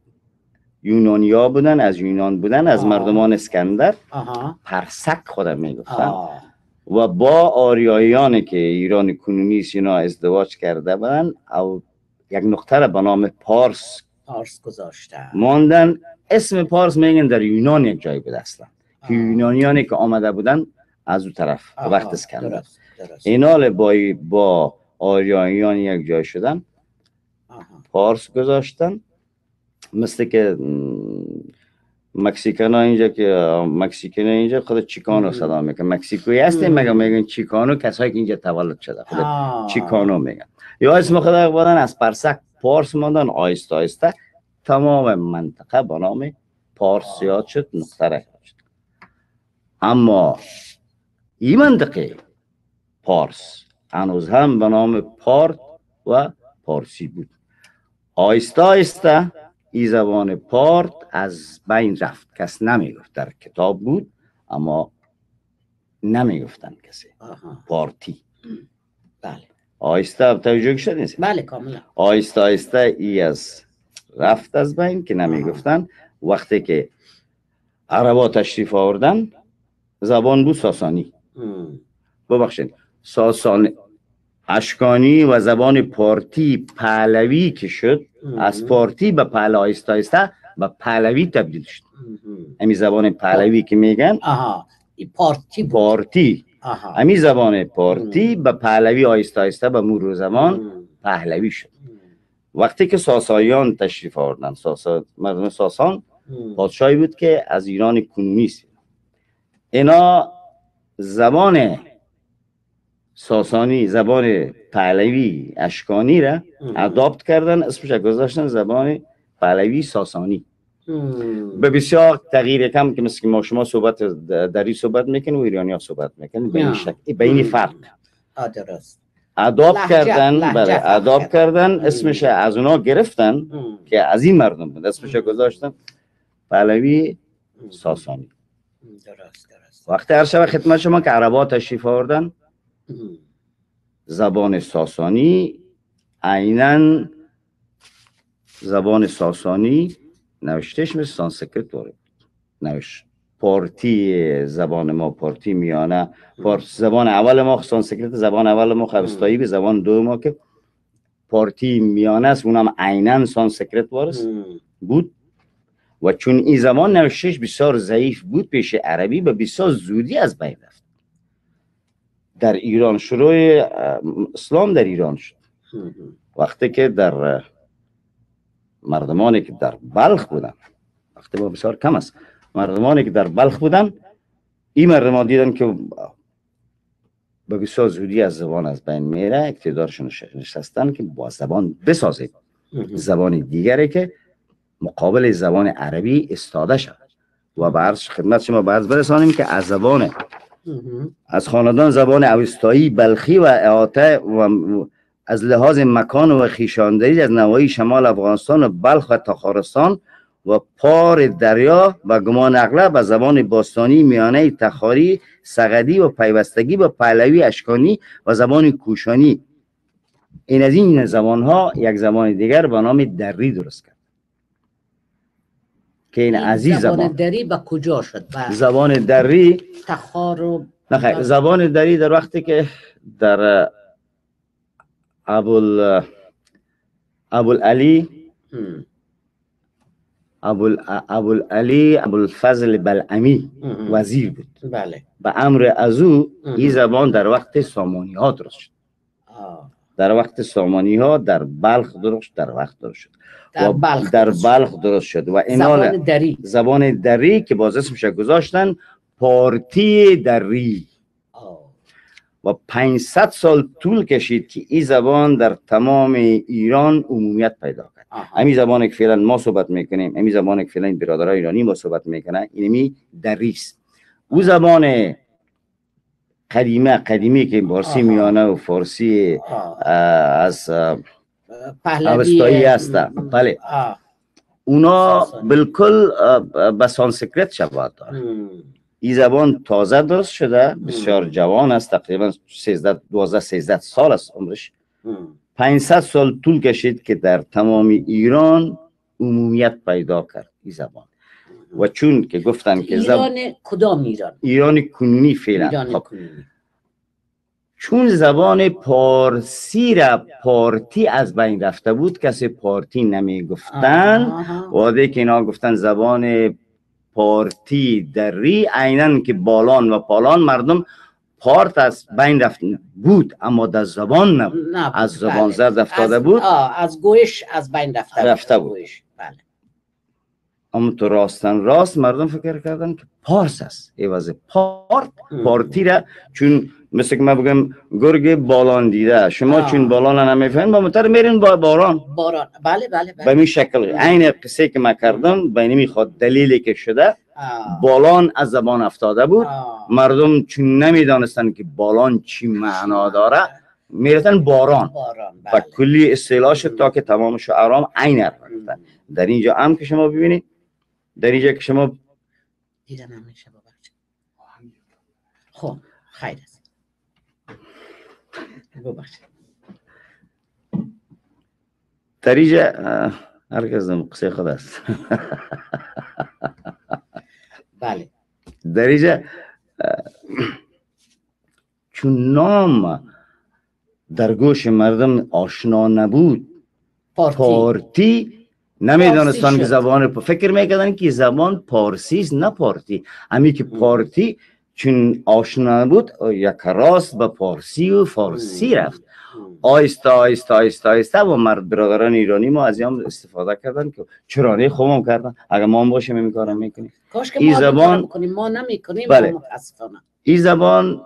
Speaker 2: یونانیا بودن، از یونان بودن، از آه. مردمان اسکندر آه. پرسک خود میگفتن و با آریاییانی که ایران کنونی است اینا ازدواج کرده بودن او یک نقطه را به نام پارس
Speaker 1: پارس گذاشتن
Speaker 2: ماندن. اسم پارس میگن در یونان یک جای بود اصلا که یونانیانی که آمده بودن از اون طرف آه. وقت اسکندر درست. درست. اینا با با آریاییان یک جای شدن آه. پارس گذاشتن. مثل که مکسیکن ها اینجا که مکسیکن اینجا خود چیکانو صدا میگن، مکسیکویی هستیم مگه میگن چیکانو، کسایی که اینجا تولد شده خود چیکانو میگن. یا اسم خدا بودن از پرسک پارس ماندن، آیسته آیسته تمام منطقه به نام پارس یاد شد، نقطه را شد. اما این منطقه پارس هنوز هم به نام پارت و پارسی بود. آیسته آیسته این زبان پارت از بین رفت، کس نمیگفت. در کتاب بود اما نمیگفتن کسی پارتی.
Speaker 1: بله
Speaker 2: آیسته توجه شد؟
Speaker 1: بله کاملا.
Speaker 2: آیسته آیسته ای از رفت از بین که نمیگفتن. وقتی که عربا تشریف آوردن زبان بود ساسانی. ببخشید ساسانی اشکانی و زبان پارتی پهلوی که شد، از پارتی به پهلوی آیسته آیسته به پهلوی تبدیل شد. همین زبان پهلوی که میگن
Speaker 1: آها پارتی
Speaker 2: پارتی همین زبان پارتی به پهلوی آیسته آیسته به مرور زمان پهلوی شد. وقتی که ساسانیان تشریف آوردن، ساسان مردم ساسان پادشاهی بود که از ایران کنونی است. اینا زبان ساسانی، زبان پهلوی اشکانی را اداپت کردن، اسمش گذاشتن زبان پهلوی ساسانی. به بسیار تغییر کم که مثل که ما شما صحبت دری صحبت میکنیم و ایرانی ها صحبت میکنیم، به این شکل، به این فرق
Speaker 1: درست
Speaker 2: اداپت کردن. بله اداپت کردن، اسمش از اونا گرفتن که از این مردم بود، اسمش گذاشتن پهلوی ساسانی.
Speaker 1: درست درست.
Speaker 2: وقتی هر شب خدمت شما که عربا تشریف آوردن، زبان ساسانی عیناً زبان ساسانی نوشتش مثل سانسکریت داره. نوشت پارتی زبان ما پارتی میانه پارس زبان اول ما سانسکریت زبان اول ما خوستایی به زبان دو ما که پارتی میانه است، اونم عیناً سانسکریت وارس بود. و چون این زبان نوشتش بسیار ضعیف بود پیش عربی و بسیار زودی از بین رفت. در ایران شروع اسلام در ایران شد وقتی که در مردمانی که در بلخ بودن، وقتی با بسیار کم است، مردمانی که در بلخ بودن این مردمان دیدن که به بسیار زودی از زبان از بین میره، اقتدارشون نشستن که با زبان بسازید زبان دیگری که مقابل زبان عربی استاده شد. و برش خدمت شما برز برسانیم که از زبان از خاندان زبان اوستایی بلخی و احاطه و از لحاظ مکان و خیشانداری از نواحی شمال افغانستان و بلخ و تخارستان و پار دریا و گمان اغلب از زبان باستانی میانه تخاری سغدی و پیوستگی با پهلوی اشکانی و زبان کوشانی. این از این زبان ها یک زبان دیگر به نام دری درست کرد که این عزیز زبان.
Speaker 1: زبان دری به کجا شد؟
Speaker 2: زبان دری
Speaker 1: تخار و
Speaker 2: نخیر، زبان دری در وقتی که در ابو ابوالعلی ابوالعلی ابوالفضل بلعمی وزیر بود.
Speaker 1: بله.
Speaker 2: به امر از او این زبان در وقت سامانی ها درست شد.
Speaker 1: آه.
Speaker 2: در وقت سامانی ها در بلخ درست در وقت درست شد.
Speaker 1: در بلخ
Speaker 2: در بلخ درست شد و
Speaker 1: زبان دری
Speaker 2: زبان دری که باز اسمش گذاشتن پارتی دری. و پانصد سال طول کشید که این زبان در تمام ایران عمومیت پیدا کرد. همین زبانی که فعلا ما صحبت میکنیم، همین زبانی که فعلا برادرای ایرانی ما صحبت میکنن، اینمی دری است. او زبان قدیمه قدیمی که فارسی میانه و فارسی از
Speaker 1: پهلوی
Speaker 2: اوستایی هست. بله. اونا بالکل به سانسکریت شباهت داره. این زبان تازه درست شده، بسیار جوان است، تقریبا سیزده دوازده سیزده سال است عمرش. پانصد سال طول کشید که در تمام ایران عمومیت پیدا کرد این زبان. و چون که گفتن که
Speaker 1: ایران زب... کدام ایران؟
Speaker 2: ایران کنونی فعلا.
Speaker 1: ایران
Speaker 2: خب.
Speaker 1: کنونی.
Speaker 2: چون زبان پارسی را پارتی از بین رفته بود، کسی پارتی نمی گفتن. واده که اینا گفتن زبان پارتی دری، عیناً که بالان و پالان مردم پارت از بین رفته بود، اما در زبان نبود.
Speaker 1: نبود.
Speaker 2: از زبان
Speaker 1: بله.
Speaker 2: زرد افتاده
Speaker 1: از...
Speaker 2: بود.
Speaker 1: آه. از گوش از بین رفته,
Speaker 2: رفته بود.
Speaker 1: گوش. بله.
Speaker 2: اما تو راستن راست مردم فکر کردن که پارس است. ایواز پارت پارتی را، چون مثل که من بگم گرگ بالان دیده، شما آه. چون بالان نمیفهمین با متر میرین با باران
Speaker 1: باران. بله بله بله.
Speaker 2: به این شکل عین قصه که من کردم به این میخواد دلیلی که شده آه. بالان از زبان افتاده بود. آه. مردم چون نمیدانستن که بالان چی معنا داره میرفتن باران, باران. بله. و کلی اصطلاحش تا که تمام شعرام عین رفتن. در اینجا هم که شما ببینید، در اینجا که شما
Speaker 1: دیدن همیشه بابا. خب خیر است. ببخشید.
Speaker 2: در اینجا هرگز قصه خود است.
Speaker 1: بله.
Speaker 2: در اینجا چون نام در گوش مردم آشنا نبود،
Speaker 1: پارتی,
Speaker 2: پارتی نمیدانستان که زبان پ... فکر میکردن که زبان پارسی است، نه پارتی. امی که پارتی چون آشنا بود یک راست به پارسی و فارسی رفت. آیسته آیسته آیسته آیسته و مرد برادران ایرانی ما از این استفاده کردن که چرانه خوبم کردن. اگر ما هم باشیم این کارم میکنیم.
Speaker 1: کاش که ما زبان بکنیم، ما نمیکنیم.
Speaker 2: بله. متاسفانه این زبان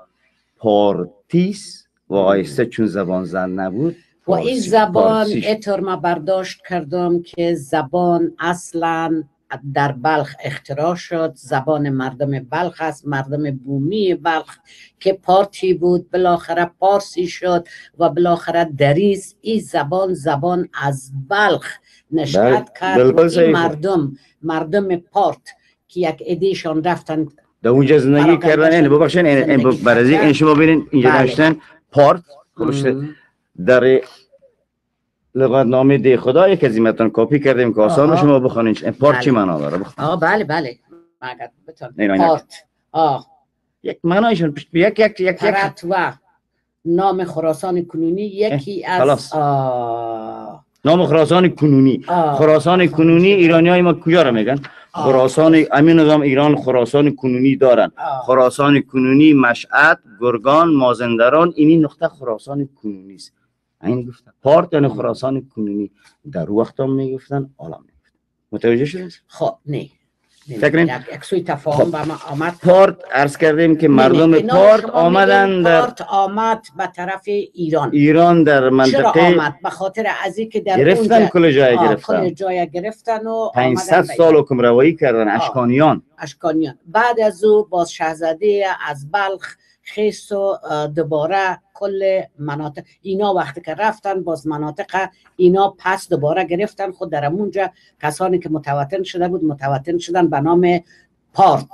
Speaker 2: پارتیس و آیسته چون زبان زن نبود.
Speaker 1: و این زبان اطور ما برداشت کردم که زبان اصلا در بلخ اختراع شد. زبان مردم بلخ است، مردم بومی بلخ که پارتی بود بالاخره پارسی شد و بالاخره دریس. این زبان زبان از بلخ نشأت کرد و این مردم مردم پارت که یک عدهشان رفتن
Speaker 2: در اونجا زندگی کردن. این ببخشید این برازی این شما ببینید اینجا داشتن پارت در لغت نامه دی خدا یک از متن کپی کردیم که آسان شما بخونین. پارت چی معنا داره؟
Speaker 1: آه بله بله. مگر بتون پارت آه
Speaker 2: یک معنایشون یک یک یک
Speaker 1: پرت و نام خراسان کنونی یکی از آه
Speaker 2: نام خراسان کنونی. خراسان کنونی ایرانی های ما کجا رو میگن؟ خراسان امین نظام ایران خراسان کنونی دارن. آه. خراسان کنونی مشهد، گرگان، مازندران، اینی نقطه خراسان کنونی است. این گفتن پارت یعنی خراسان کنونی. در وقت هم میگفتن عالم میگفتن. متوجه شدید؟
Speaker 1: خب نه
Speaker 2: فکرین
Speaker 1: یک سوی تفاهم به ما آمد.
Speaker 2: پارت عرض کردیم که مردم پارت آمدن در
Speaker 1: پارت آمد به طرف ایران.
Speaker 2: ایران در منطقه
Speaker 1: چرا آمد؟ به خاطر از اینکه در
Speaker 2: گرفتن
Speaker 1: اونجا
Speaker 2: کل جای گرفتن.
Speaker 1: کل جای گرفتن و
Speaker 2: پانصد سال حکم روایی کردن اشکانیان.
Speaker 1: اشکانیان بعد از او باز شاهزاده از بلخ خیست و دوباره کل مناطق اینا وقتی که رفتن باز مناطق اینا پس دوباره گرفتن. خود در اونجا کسانی که متوطن شده بود متوطن شدن به نام پارت.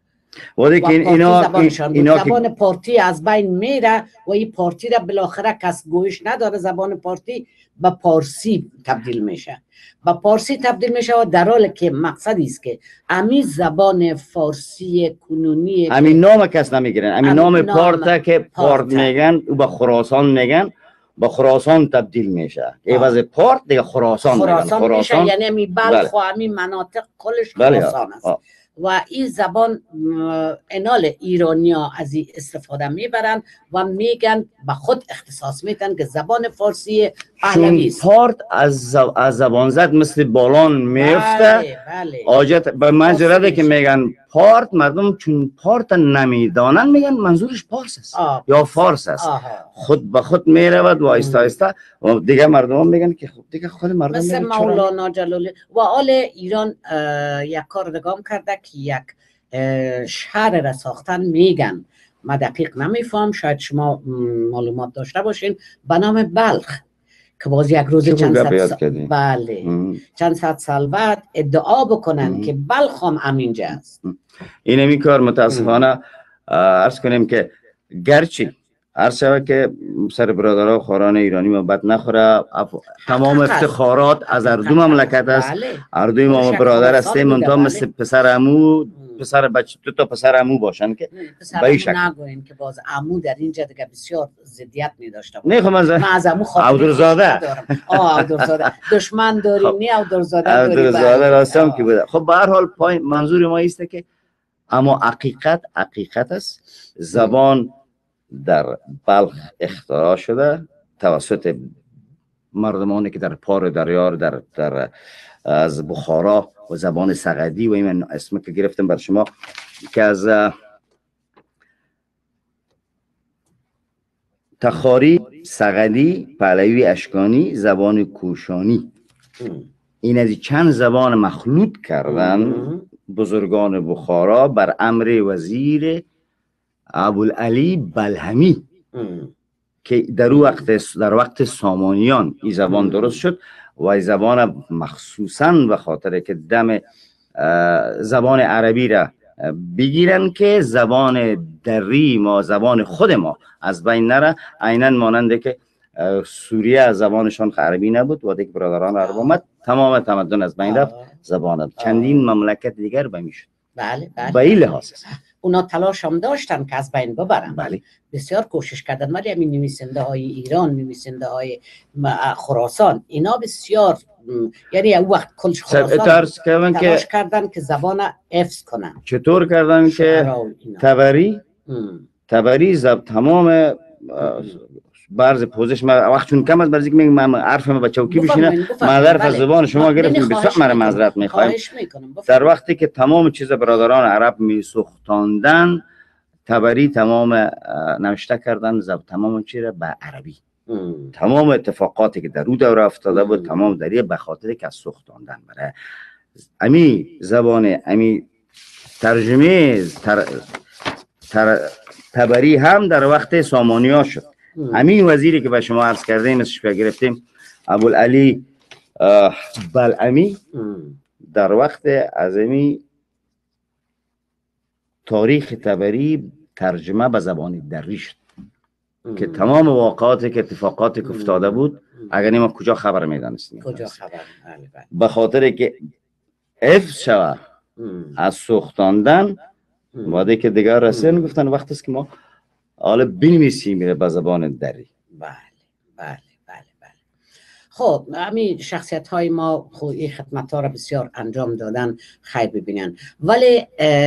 Speaker 2: و دیگه اینا
Speaker 1: اینا زبان پارتی از بین میره و این پارتی را بالاخره کس گویش نداره. زبان پارتی به پارسی تبدیل میشه، به پارسی تبدیل میشه و در حالی که مقصدی است که امی زبان فارسی کنونی
Speaker 2: امی نام کس نمیگیرن. امی نام, نام پارت که پارت میگن و به خراسان میگن، با خراسان تبدیل میشه. عوض پارت دیگه خراسان
Speaker 1: خراسان, خراسان میشه. یعنی امی بلخ و امی مناطق کلش خراسان است. آه. و این زبان انال ایرانیا از این استفاده میبرن و میگن به خود اختصاص میتن که زبان فارسی پهلوی است.
Speaker 2: پارت از از زبان زد مثل بالان میفته.
Speaker 1: بله بله.
Speaker 2: آجت به منظورده که میگن پارت، مردم چون پارت نمیدانن میگن منظورش پارس است آه. یا فارس است. آه. خود به خود میرود و آیسته آیسته و دیگه مردم میگن که خب دیگه خود مردم
Speaker 1: مثل مولانا جلالی و آل ایران یک کار دگام کرده که یک شهر را ساختن. میگن ما دقیق نمیفهم، شاید شما معلومات داشته باشین، به نام بلخ که باز یک روز چند صد سال بله
Speaker 2: ام.
Speaker 1: چند صد سال بعد ادعا بکنن ام. که بلخ هم همینجا است.
Speaker 2: این همی کار متاسفانه عرض کنیم که گرچه عرض شود که سر برادرها خوران ایرانی ما بد نخوره، تمام افتخارات از هر دو مملکت است. بله. هر دوی ما برادر هستیم، منتها
Speaker 1: بله.
Speaker 2: مثل پسر عمو پسر بچه دو تا پسر عمو باشن که
Speaker 1: به این شکل نگوین که باز عمو در اینجا دیگه بسیار ضدیت می داشته باشه.
Speaker 2: نه خب من
Speaker 1: از عمو
Speaker 2: عبدالزاده
Speaker 1: آه عبدالزاده دشمن داریم نه عبدالزاده داریم.
Speaker 2: عبدالزاده راستم که بوده. خب به هر حال پایین منظور ما است که اما حقیقت حقیقت است. زبان در بلخ اختراع شده توسط مردمانی که در پار دریار در در از بخارا و زبان سغدی و این اسم که گرفتم بر شما که از تخاری، سغدی، پهلوی، اشکانی، زبان کوشانی، این از چند زبان مخلوط کردن بزرگان بخارا بر امر وزیر ابوالعلی بلهمی که در وقت در وقت سامانیان این زبان درست شد و این زبان مخصوصا به خاطر که دم زبان عربی را بگیرن که زبان دری ما زبان خود ما از بین نره. عیناً ماننده که سوریه زبانشان عربی نبود و دیگه برادران عرب آمد تمام تمدن از بین رفت، زبان چندین مملکت دیگر به میشد.
Speaker 1: بله بله.
Speaker 2: به این لحاظ
Speaker 1: اونا تلاش هم داشتن که از بین ببرن.
Speaker 2: بله.
Speaker 1: بسیار کوشش کردن ولی همین نویسنده های ایران، نویسنده های خراسان اینا بسیار یعنی او وقت کل خراسان تلاش کردن که زبان حفظ کنن.
Speaker 2: چطور کردن که تبری تبری زب تمام برز پوزش ما وقت چون کم از برزی که میگم من حرف ما با چوکی بشینه معذرت از زبان شما گرفتیم بسیار من معذرت میخوایم. در وقتی که تمام چیز برادران عرب میسوختاندن تبری تمام نوشته کردن زب تمام چیز به عربی ام. تمام اتفاقاتی که در او دوره افتاده بود تمام دریه به خاطر که از سوختاندن برای امی زبان امی ترجمه تر تر تبری هم در وقت سامانیا شد. همین وزیری که به شما عرض کردیم اسمش گرفتیم ابوالعلی بلعمی در وقت عظیمی تاریخ تبری ترجمه به زبان دری شد که تمام واقعاتی که اتفاقاتی که افتاده بود اگر ما کجا خبر میدانستیم
Speaker 1: کجا خبر
Speaker 2: به خاطر که حفظ شود از سوختاندن واده که دیگر رسیدن گفتن وقت است که ما حالا بنویسیم میره به زبان دری.
Speaker 1: بله بله بله بله. خب همین شخصیت های ما خب این خدمت ها را بسیار انجام دادن خیر ببینن ولی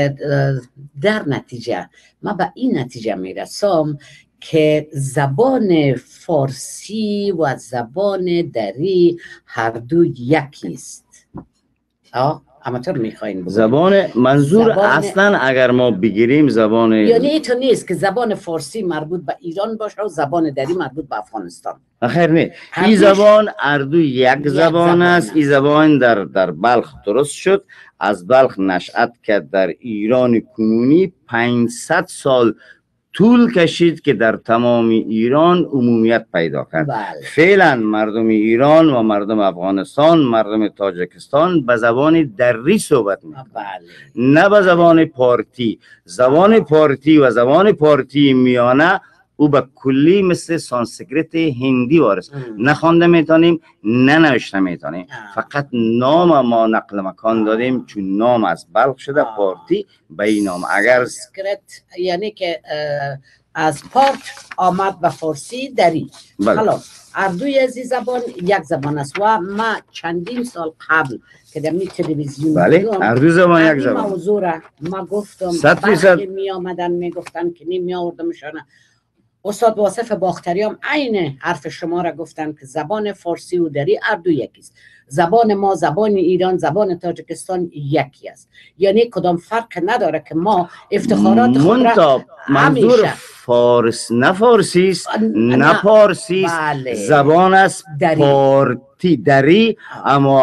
Speaker 1: در نتیجه ما به این نتیجه میرسم که زبان فارسی و زبان دری هر دو یکی است. آه اما تو میخواین بگویم
Speaker 2: زبان منظور زبان... اصلا اگر ما بگیریم زبان
Speaker 1: یعنی ایتو نیست که زبان فارسی مربوط به ایران باشه و زبان دری مربوط به افغانستان.
Speaker 2: خیر نه این زبان اردو یک, یک زبان است. این زبان در در بلخ درست شد، از بلخ نشأت کرد، در ایران کنونی پانصد سال طول کشید که در تمام ایران عمومیت پیدا کرد.
Speaker 1: بله.
Speaker 2: فعلا مردم ایران و مردم افغانستان، مردم تاجیکستان به زبان دری صحبت می‌کنند.
Speaker 1: بله.
Speaker 2: نه به زبان پارتی. زبان پارتی و زبان پارتی میانه او به کلی مثل سانسکریت هندی وارث، نه خوانده میتونیم نه نوشته میتونیم، فقط نام ما نقل مکان دادیم چون نام از بلخ شده آه. پارتی به این نام. اگر
Speaker 1: سانسکریت یعنی که از پارت آمد به فارسی دری.
Speaker 2: بله.
Speaker 1: خلاص اردوی از این زبان یک زبان است و ما چندین سال قبل که در می تلویزیون
Speaker 2: بله اردو زبان یک زبان
Speaker 1: موضوع را ما گفتم
Speaker 2: برخی
Speaker 1: می آمدن می گفتن که نمی آوردمشانه. استاد واصف باختریام عین حرف شما را گفتن که زبان فارسی و دری اردو یکی است. زبان ما، زبان ایران، زبان تاجیکستان یکی است. یعنی کدام فرق نداره که ما افتخارات خود را
Speaker 2: منظور فارس نه فارسی است نه پارسی است.
Speaker 1: بله.
Speaker 2: زبان است
Speaker 1: دری.
Speaker 2: پارتی دری آه. اما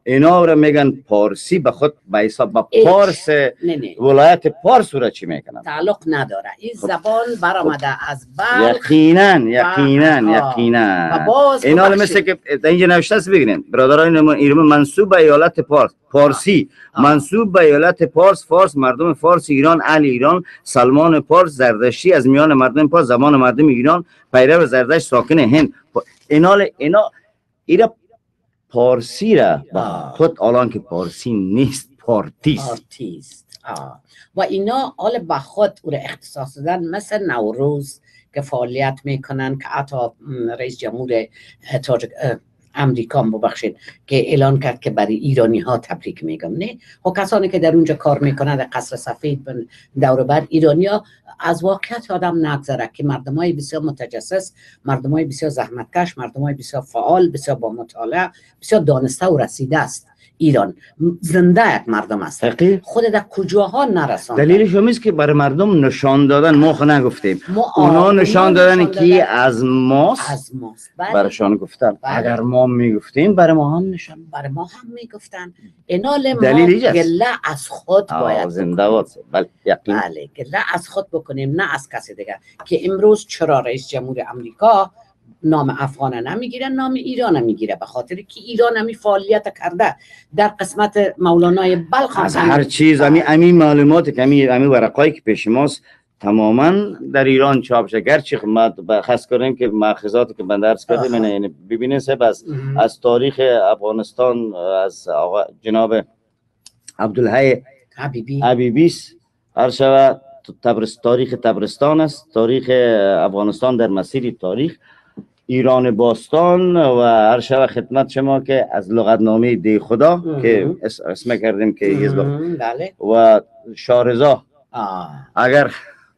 Speaker 2: اینا را میگن پارسی، به خود به حساب با پارس
Speaker 1: نه نه.
Speaker 2: ولایت پارس را چی میکنن؟
Speaker 1: تعلق نداره. این زبان برآمده از بلخ.
Speaker 2: یقینا یقینا یقینا. اینا مثل که اینجا نوشته است ببینید برادران ایران منسوب به ایالت پارس، پارسی منسوب به ایالت پارس، فارس مردم فارس ایران، اهل ایران، سلمان پارس، زردشتی از میان مردم پارس، زمان مردم ایران، پیرو زردشت، ساکن هند. اینا اینا اینا پارسی را خود الان که پارسی نیست، پارتیست.
Speaker 1: پارتیست. آه. و اینا حال به خود او را اختصاص دادن، مثل نوروز که فعالیت میکنن که حتی رئیس جمهور تاجک امریکا ببخشید که اعلان کرد که برای ایرانی ها تبریک میگم. نه و کسانی که در اونجا کار میکنن در قصر سفید دور بر ایرانی ها، از واقعیت آدم نگذره که مردم های بسیار متجسس، مردم های بسیار زحمتکش، مردم های بسیار فعال، بسیار با مطالعه، بسیار دانسته و رسیده است. ایران زنده یک مردم است، خود در کجاها نرسانده.
Speaker 2: دلیلش هم است که برای مردم نشان دادن، ما خود نگفتیم، اونا نشان دادن که از ماست،
Speaker 1: از ماست. بله.
Speaker 2: برایشان گفتن. بله. اگر ما میگفتیم برای ما هم نشان،
Speaker 1: برای ما هم میگفتن. اینال ما گله از خود باید
Speaker 2: زنده باد. بله یقین.
Speaker 1: بله گله از خود بکنیم، نه از کسی دیگر. که امروز چرا رئیس جمهور امریکا نام افغان نمیگیره، نام ایران میگیره؟ به خاطر که ایران همی فعالیت کرده در قسمت مولانای بلخ.
Speaker 2: از هر چیز همین همین معلومات که همین همین ورقایی که پیش ماست تماما در ایران چاپ شده. گرچه ما بحث کردیم که مأخذاتی که من درس کردیم، یعنی ببینید صاحب از از تاریخ افغانستان از آقا جناب عبدالحی
Speaker 1: حبیبی
Speaker 2: حبیبی هر شود تبرس تاریخ تبرستان است، تاریخ افغانستان در مسیر تاریخ، ایران باستان و هر شب خدمت شما که از لغتنامه دی خدا که اسم کردیم که
Speaker 1: بله.
Speaker 2: و شارزا. اگر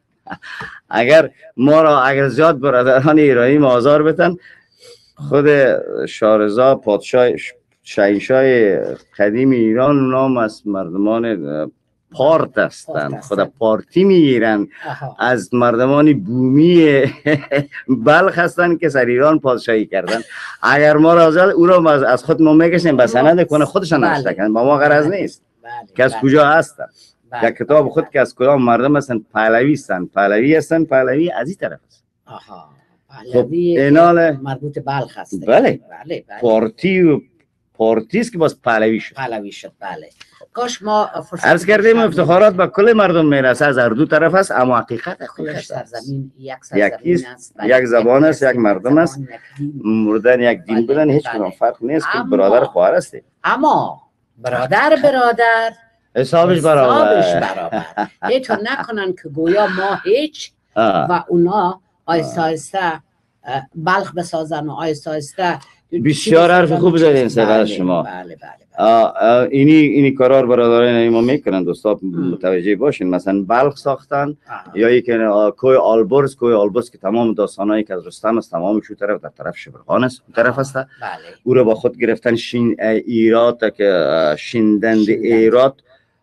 Speaker 2: اگر ما را اگر زیاد برادران ایرانی آزار بتن، خود شارزا پادشاه شاهنشاه قدیم ایران نام از مردمان پارت هستند، خدا پارتی میگیرن از مردمان بومی بلخ هستند که سر ایران پادشاهی کردن. اگر ما را آزاد او را از خود ما میکشیم به سند کنه خودشان نوشته کنن، با ما غرض نیست که از کجا هستن. در کتاب خود که از کدام مردم هستن، پهلوی هستن، پهلوی هستن، پهلوی از این طرف است.
Speaker 1: آها پهلوی مربوط بلخ هست.
Speaker 2: بله بله پارتی و پارتی است که باز پهلوی شد.
Speaker 1: پهلوی شد بله. کاش ما
Speaker 2: عرض کردیم افتخارات به کل مردم میرسه، از هر دو طرف است، اما حقیقت
Speaker 1: خودش سرزمین یک سرزمین است،
Speaker 2: یک زبان است، یک مردم است، مردن یک دین بودن هیچ کدام فرق نیست که برادر خواهر است.
Speaker 1: اما برادر برادر
Speaker 2: حسابش برابر
Speaker 1: برابر هیچ نکنن که گویا ما هیچ و اونا آیسته آیسته بلخ بسازن و آیسته آیسته.
Speaker 2: بسیار حرف خوب زدین سر شما.
Speaker 1: بله بله.
Speaker 2: اینی اینی کارار برادران ما میکنن، دوستا متوجه باشین. مثلا بلخ ساختن یا یک کوه آلبرز، کوه آلبرز که تمام داستانایی که از رستم است تمامش اون طرف در طرف شبرغان است، اون طرف است.
Speaker 1: بله.
Speaker 2: او رو با خود گرفتن شین ایرات که شیندند ایرات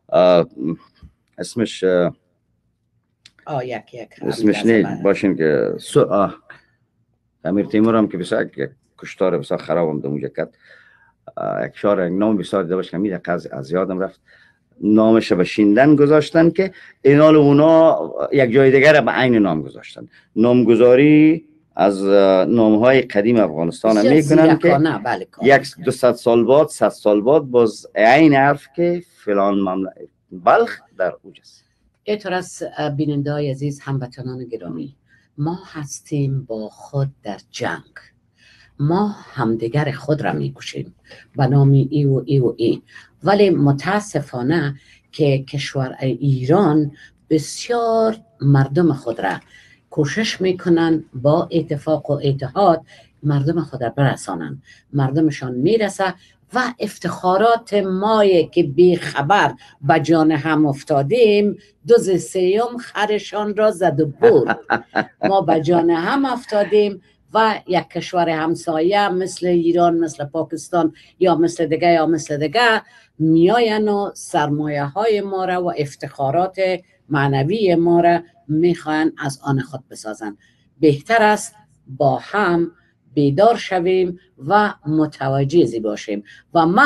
Speaker 2: اسمش
Speaker 1: آ یک یک
Speaker 2: اسمش نه باشین که سو امیر تیمور هم که بسیار کشتار بسیار خراب هم دموجه کرد. یک شعر یک نام بسیار دیده باشه که میده که از یادم رفت نامش به شیندن گذاشتن که اینال اونا یک جای دیگر به عین نام گذاشتن. نامگذاری از نامهای قدیم افغانستان هم میکنن که یک دوصد سال بعد صد سال بعد باز عین حرف که فلان مملکت بلخ در اوج است.
Speaker 1: اینطور از بیننده های عزیز، هموطنان گرامی، ما هستیم با خود در جنگ، ما همدیگر خود را میکشیم به نام ای و ای و ای. ولی متاسفانه که کشور ایران بسیار مردم خود را کوشش میکنن با اتفاق و اتحاد مردم خود را برسانن، مردمشان میرسه و افتخارات مایی که بی خبر به جان هم افتادیم، دوز سیوم خرشان را زد و برد. ما به جان هم افتادیم و یک کشور همسایه مثل ایران، مثل پاکستان یا مثل دیگه یا مثل دیگه میاین و سرمایه های ما را و افتخارات معنوی ما را میخواین از آن خود بسازن. بهتر است با هم بیدار شویم و متوجه باشیم. و ما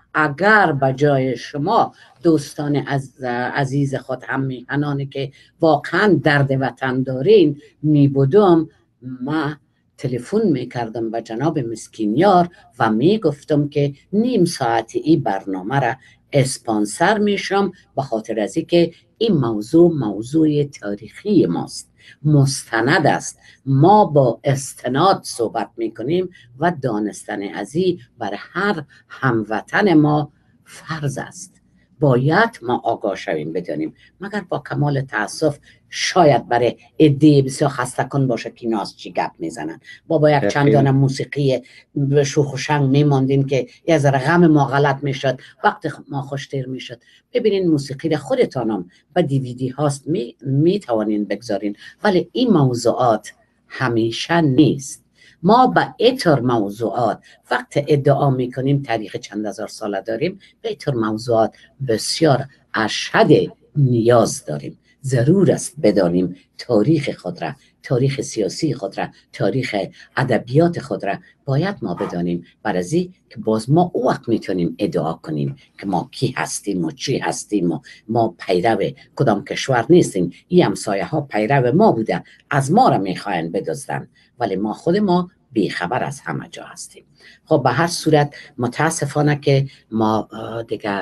Speaker 1: اگر به جای شما دوستان از عزیز خود هم میهنانی که واقعا درد وطن دارین می بودم، ما تلفن میکردم به جناب مسکینیار و میگفتم که نیم ساعتی این برنامه را اسپانسر میشم، به خاطر از اینکه این موضوع موضوع تاریخی ماست، مستند است، ما با استناد صحبت میکنیم و دانستن از این بر هر هموطن ما فرض است. باید ما آگاه شویم بدانیم، مگر با کمال تاسف شاید برای عده بسیار خسته کن باشه که ناز چی گپ میزنن. با با یک چند دانه موسیقی شوخ و شنگ میماندیم که یه ذره غم ما غلط میشد، وقت ما خوشتر میشد. ببینین موسیقی خودتانم با دیویدی هاست می, می توانین بگذارین، ولی این موضوعات همیشه نیست. ما به ایتر موضوعات وقت ادعا میکنیم تاریخ چند هزار ساله داریم، به ایتر موضوعات بسیار اشد نیاز داریم. ضرور است بدانیم تاریخ خود را، تاریخ سیاسی خود را، تاریخ ادبیات خود را باید ما بدانیم، برای که باز ما او وقت میتونیم ادعا کنیم که ما کی هستیم و چی هستیم و ما پیرو کدام کشور نیستیم. این همسایه ها پیرو ما بوده، از ما را میخواین بدزدن، ولی ما خود ما بیخبر از همه جا هستیم. خب به هر صورت متاسفانه که ما دیگه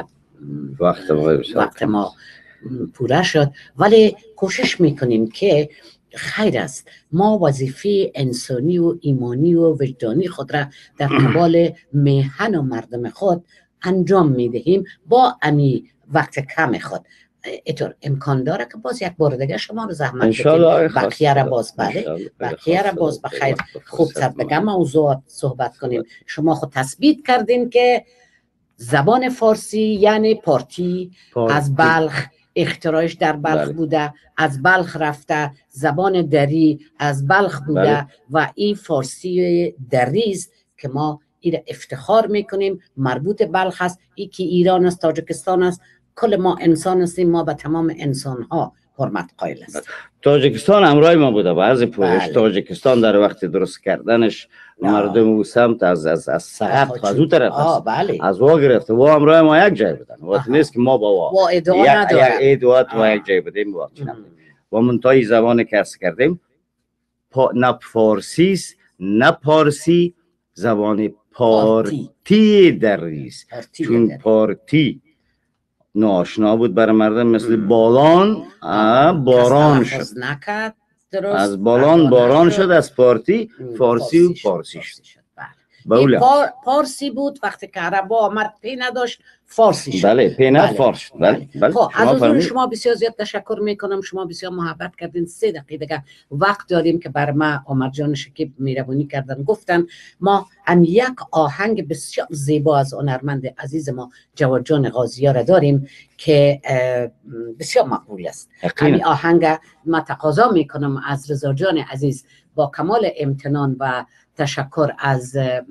Speaker 2: وقت ما,
Speaker 1: وقت ما پوره شد، ولی کوشش میکنیم که خیر است ما وظیفه انسانی و ایمانی و وجدانی خود را در قبال میهن و مردم خود انجام میدهیم با امی وقت کم خود. اینطور امکان داره که باز یک بار دیگه شما رو زحمت بدیم، بقیه را باز بله بقیه را باز بخیر خوب سر بگم موضوعات صحبت کنیم. شما خود تثبیت کردین که زبان فارسی یعنی پارتی, پارتی. از بلخ اختراعش در بلخ بله. بوده، از بلخ رفته، زبان دری از بلخ بوده بله. و این فارسی دری است که ما این افتخار میکنیم، مربوط بلخ است، این که ایران است، تاجیکستان است، کل ما انسان هستیم، ما به تمام انسان ها حرمت قائل است.
Speaker 2: تاجیکستان همراه ما بوده، بعضی پویش بله. تاجیکستان در وقت درست کردنش نه. مردم او سمت از از از سقط از اون طرف است
Speaker 1: بله.
Speaker 2: از وا گرفته و همراه ما یک جای بودن، وقت نیست که ما با
Speaker 1: وا ادعا نداریم،
Speaker 2: یک ادعا و یک جای بودیم و و منتهای زبان کسب کردیم پا... نه فارسی است نه پارسی، زبان پارتی دریست، چون در پارتی ناشنا بود برای مردم، مثل بالان باران شد، از بالان باران شد، از پارتی فارسی و پارسی شد.
Speaker 1: این پار، پارسی بود، وقتی که عربا آمد پی نداشت فارسی شد.
Speaker 2: بله پی نداشت فارس شد. بله. بله.
Speaker 1: خب از حضور شما بسیار زیاد تشکر میکنم، شما بسیار محبت کردین. سه دقیقه دیگه وقت داریم که بر ما عمر جان شکیب مهربانی کردن، گفتن ما هم یک آهنگ بسیار زیبا از هنرمند عزیز ما جواد جان غازی‌ها داریم که بسیار مقبول است. همین آهنگ ما تقاضا میکنم از رضا جان عزیز با کمال امتنان و تشکر از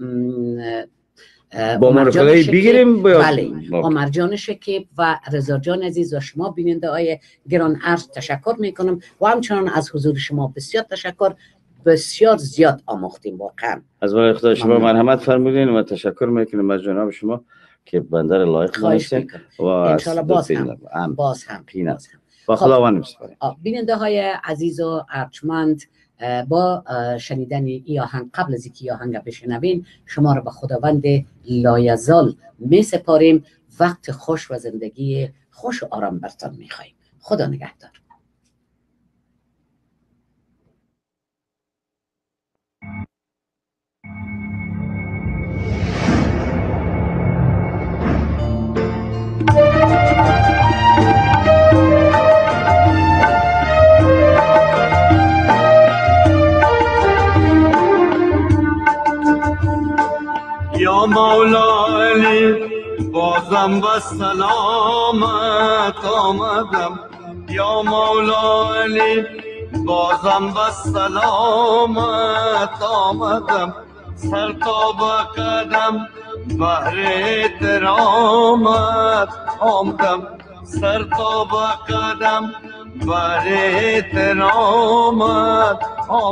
Speaker 2: با مرخلای بگیریم.
Speaker 1: بله عمر جان شکیب و رضا جان عزیز و شما بیننده های گران عرض تشکر میکنم و همچنان از حضور شما بسیار تشکر، بسیار زیاد آموختیم واقعا.
Speaker 2: از برای خدا شما مرحمت فرمودین و تشکر میکنم از جناب شما که بنده را لایق دانستین و
Speaker 1: انشالله باز هم باز هم
Speaker 2: باز هم با خداوند میسپاریم.
Speaker 1: بیننده های عزیز و ارجمند، با شنیدن ای آهنگ قبل از اینکه آهنگ بشنوین شما را به خداوند لایزال می سپاریم. وقت خوش و زندگی خوش و آرام برتان می خواهیم. خدا نگهدار.
Speaker 3: یا مولا علی بازم به سلامت آمدم، یا مولا علی بازم به سلامت آمدم، سر تا به قدم بهر احترامت آمدم، سر تا به قدم بهر احترامت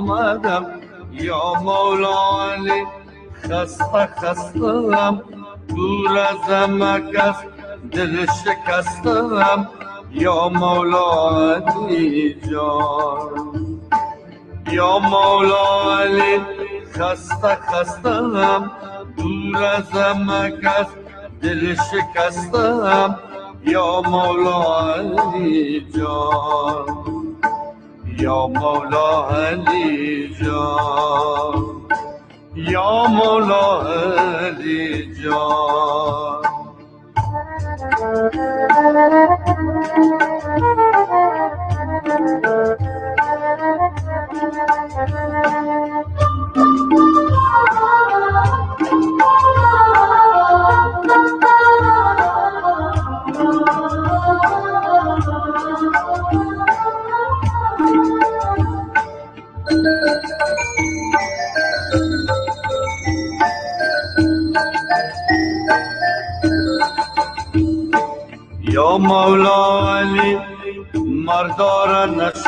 Speaker 3: آمدم. یا مولا علی خسته خستم دور از مکس دل شکستم یا مولا علی جان یا مولا علی خسته خستم دور از مکس دل شکستم یا مولا علی جان یا مولا علی جان یا مولا علی جان یا مولا علی مردار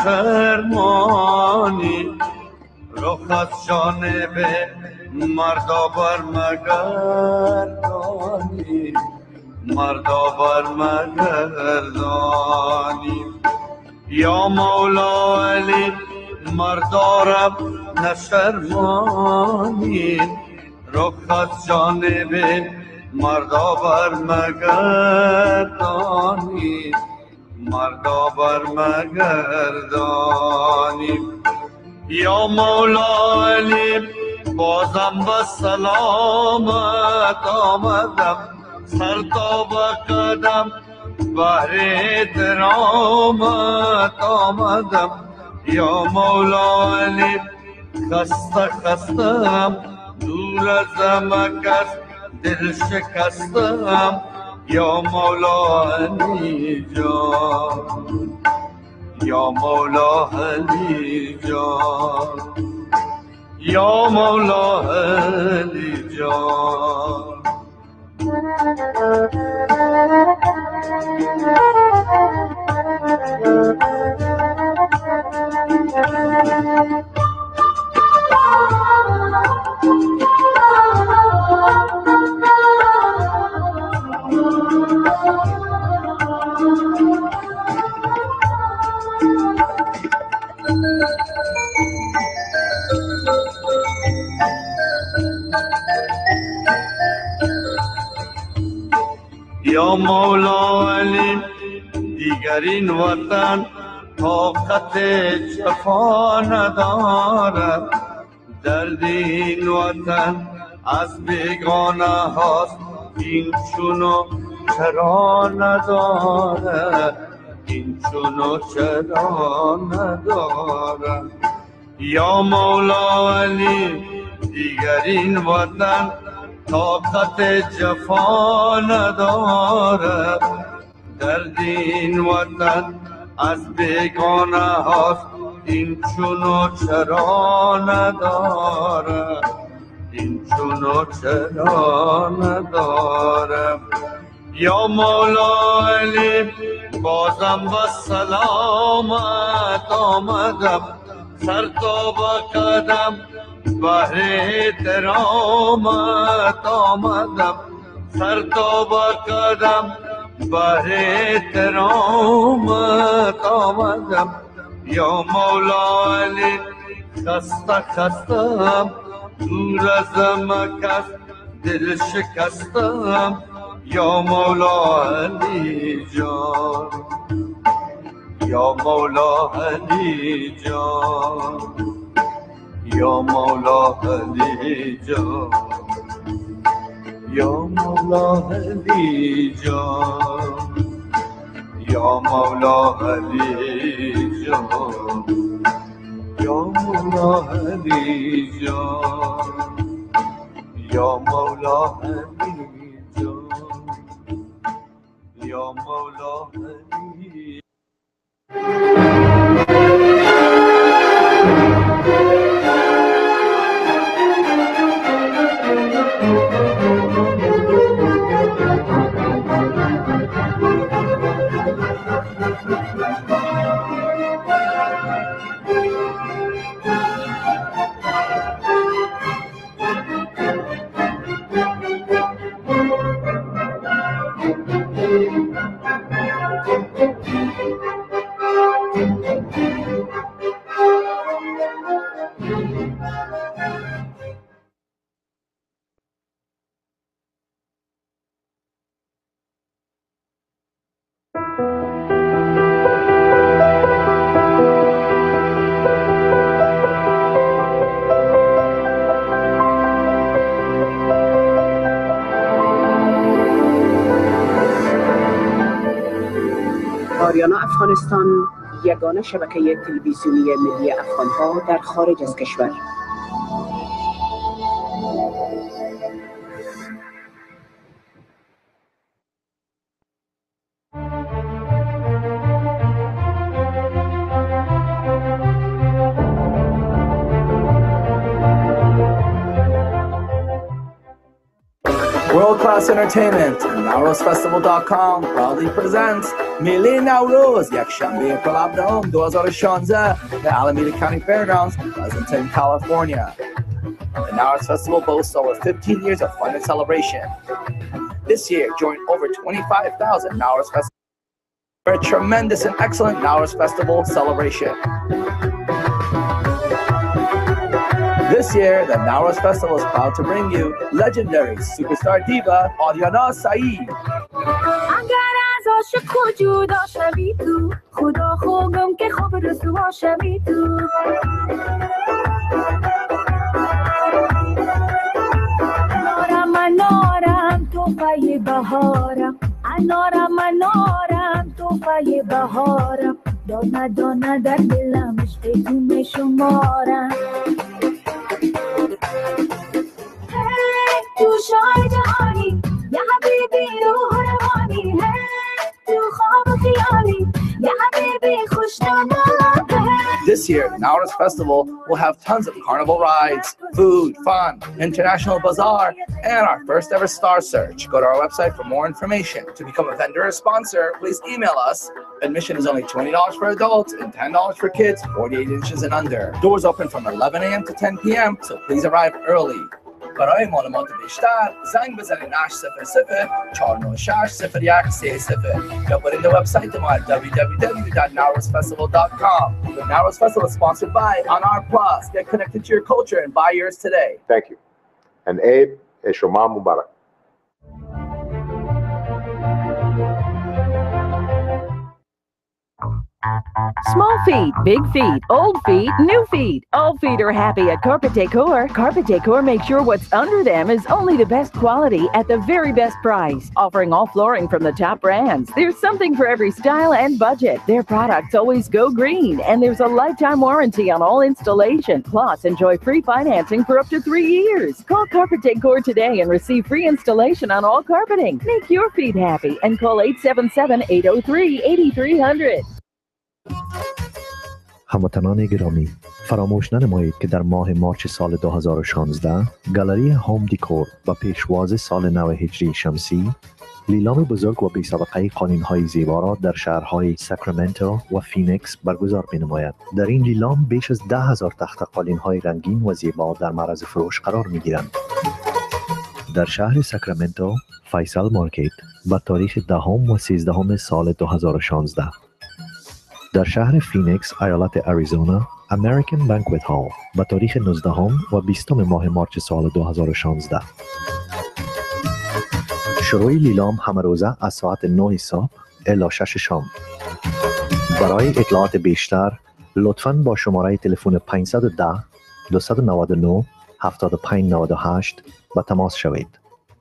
Speaker 3: نشرمانی رخ از جانب مردا بر مگردانی مردا بر مگردانی یا مولا علی مردارم نشرمانی رخ از جانب مردا بر مگردانی مردا بر مگردانی یا مولا علی بازم به سلامت آمدم سر تا به قدم بهر درامت آمدم یا مولا علی خسته خستم دور از مکس دل شکستم یا مولا علی جان یا مولا علی جان یا مولا علی جان یا مولا علی دیگر این وطن طاقت جفا ندارد درد این وطن از بیگانه هاست این چونو چرا ندارد این چونو چرا ندارد یا مولا علی دیگر این وطن طاقت جفا ندارد درد این وطن از بیگانه هاست این چونو چرا ندارد این چونو چرا ندارد یا مولا علی بازم به سلامت آمدم سر تا به قدم بهر درامت آمدم سر تا به قدم بهر درامت آمدم یا مولا علی خسته خستم دور از مکس دل شکستم یا مولا علی جان یا مولا علی جان یا مولا علی جان یا مولا علی جان یا مولا علی جان یا مولا علی جان یا مولا علی جان یا مولا علی
Speaker 4: آریانا افغانستان یگانه شبکه تلویزیونی ملی افغان‌ها در خارج از کشور.
Speaker 5: World Class Entertainment and Nowroz Festival dot com proudly presents Mili Nowroz یکشنبه اپریل هفدهم دو هزار و شانزده the Alameda County Fairgrounds, Pleasanton, California. The Nowroz Festival boasts over fifteen years of fun and celebration. This year, join over twenty-five thousand Nowroz Festival for a tremendous and excellent Nowroz Festival celebration. This year, the Nowroz Festival is proud to bring you legendary superstar diva Ariana Saeed.
Speaker 6: اگر از عاشق خود جدا شوی تو خدا خوگم که خوب رسوا شوی تو نارم نارم توفای بهارم نارم نارم توفای بهارم دانه دانه در دلم عشق تو میشمارم تو شای جهانی یا حبیبی روح روانی ہے تو خواب خیالی یا حبیبی خوشنما.
Speaker 5: This year, the Nowroz Festival will have tons of carnival rides, food, fun, international bazaar, and our first ever star search. Go to our website for more information. To become a vendor or sponsor, please email us. Admission is only twenty dollars for adults and ten dollars for kids forty-eight inches and under. Doors open from eleven a m to ten p m, so please arrive early. برای معلومات بیشتر زنگ بزنید هشت صفر صفر چهار نه شش صفر یک سه صفر یا برید به وبسایت ما w w w dot nowroz festival dot com. The Nowroz Festival is sponsored by Anar Plus. Get connected to your culture and buy yours today.
Speaker 7: Thank you. And Abe Eshoma Mubarak.
Speaker 8: Small feet, big feet, old feet, new feet. All feet are happy at Carpet Decor. Carpet Decor makes sure what's under them is only the best quality at the very best price. Offering all flooring from the top brands. There's something for every style and budget. Their products always go green, and there's a lifetime warranty on all installation. Plus, enjoy free financing for up to three years. Call Carpet Decor today and receive free installation on all carpeting. Make your feet happy and call eight seven seven, eight zero three, eight three zero zero.
Speaker 9: هموطنان گرامی، فراموش ننمایید که در ماه مارچ سال دو هزار و شانزده گالری هوم دیکور و پیشواز سال نو هجری شمسی لیلام بزرگ و بی‌سابقه قالین‌های زیبا را در شهرهای ساکرامنتو و فینیکس برگزار می‌نماید. در این لیلام بیش از ده هزار تخت قالین‌های رنگین و زیبا در معرض فروش قرار می‌گیرند. در شهر ساکرامنتو، فیصل مارکت با تاریخ دهم و سیزدهم سال دو هزار و شانزده. در شهر فینیکس، ایالت اریزونا، امریکن بانکوت هال با تاریخ نوزدهم و بیستم ماه مارچ سال دو هزار و شانزده. شروع لیلام همه روزه از ساعت نه صبح الی شش شام. برای اطلاعات بیشتر لطفاً با شماره تلفن پانصد و ده، دویست و نود و نه، هفتاد و پنج نود و هشت با تماس شوید.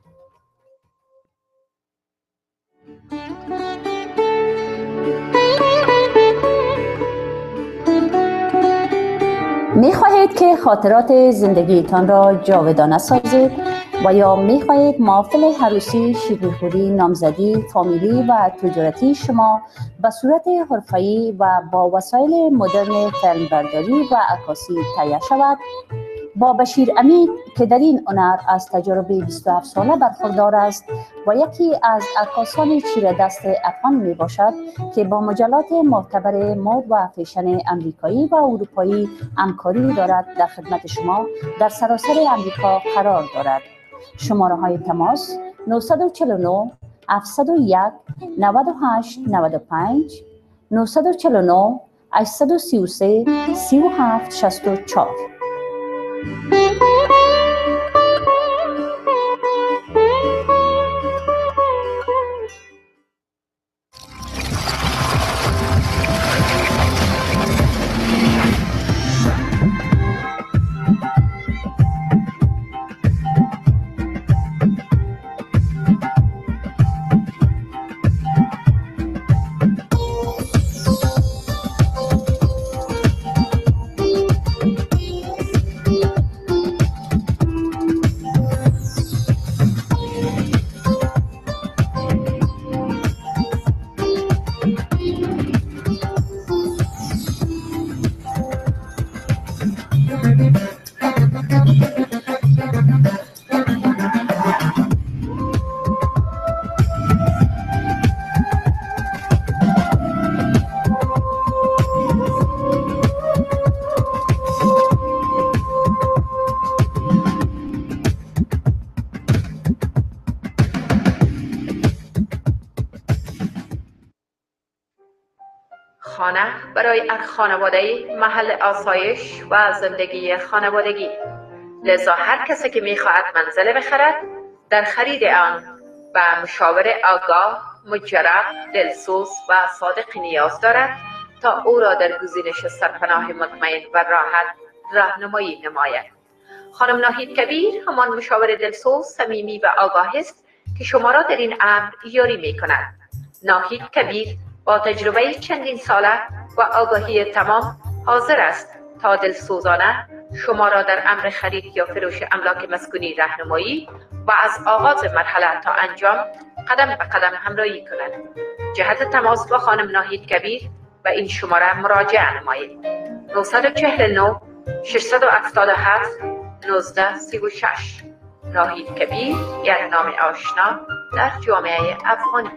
Speaker 10: می خواهید که خاطرات زندگیتان را جاودانه سازید و یا می خواهید محافل عروسی، شیرینی‌خوری، نامزدی، فامیلی و تجارتی شما به صورت حرفه‌ای و با وسایل مدرن فیلمبرداری و عکاسی تهیه شود؟ با بشیر امید که در این هنر از تجربه بیست و هفت ساله برخوردار است و یکی از عکاسان چیره دست افغان می باشد که با مجلات معتبر مد و فیشن امریکایی و اروپایی همکاری دارد، در خدمت شما در سراسر امریکا قرار دارد. شماره های تماس نه چهار نه، هفت صفر یک، نه هشت نه پنج، نه چهار نه، هشت سه سه، سه هفت شش چهار.
Speaker 11: برای هر خانواده‌ای محل آسایش و زندگی خانوادگی. لذا هر کسی که می‌خواهد منزل بخرد در خرید آن و مشاور آگاه، مجرب، دلسوز و صادق نیاز دارد تا او را در گزینش سرپناه مطمئن و راحت راهنمایی نماید. خانم ناهید کبیر همان مشاور دلسوز، صمیمی و آگاه است که شما را در این امر یاری می کند. ناهید کبیر با تجربه چندین ساله و آگاهی تمام حاضر است تا دلسوزانه شما را در امر خرید یا فروش املاک مسکونی راهنمایی و از آغاز مرحله تا انجام قدم به قدم همراهی کند. جهت تماس با خانم ناهید کبیر و این شماره مراجعه نمایید. نه چهار نه شش هفت هفت نوزده سی و شش. ناهید کبیر یک نام آشنا در جامعه افغانی.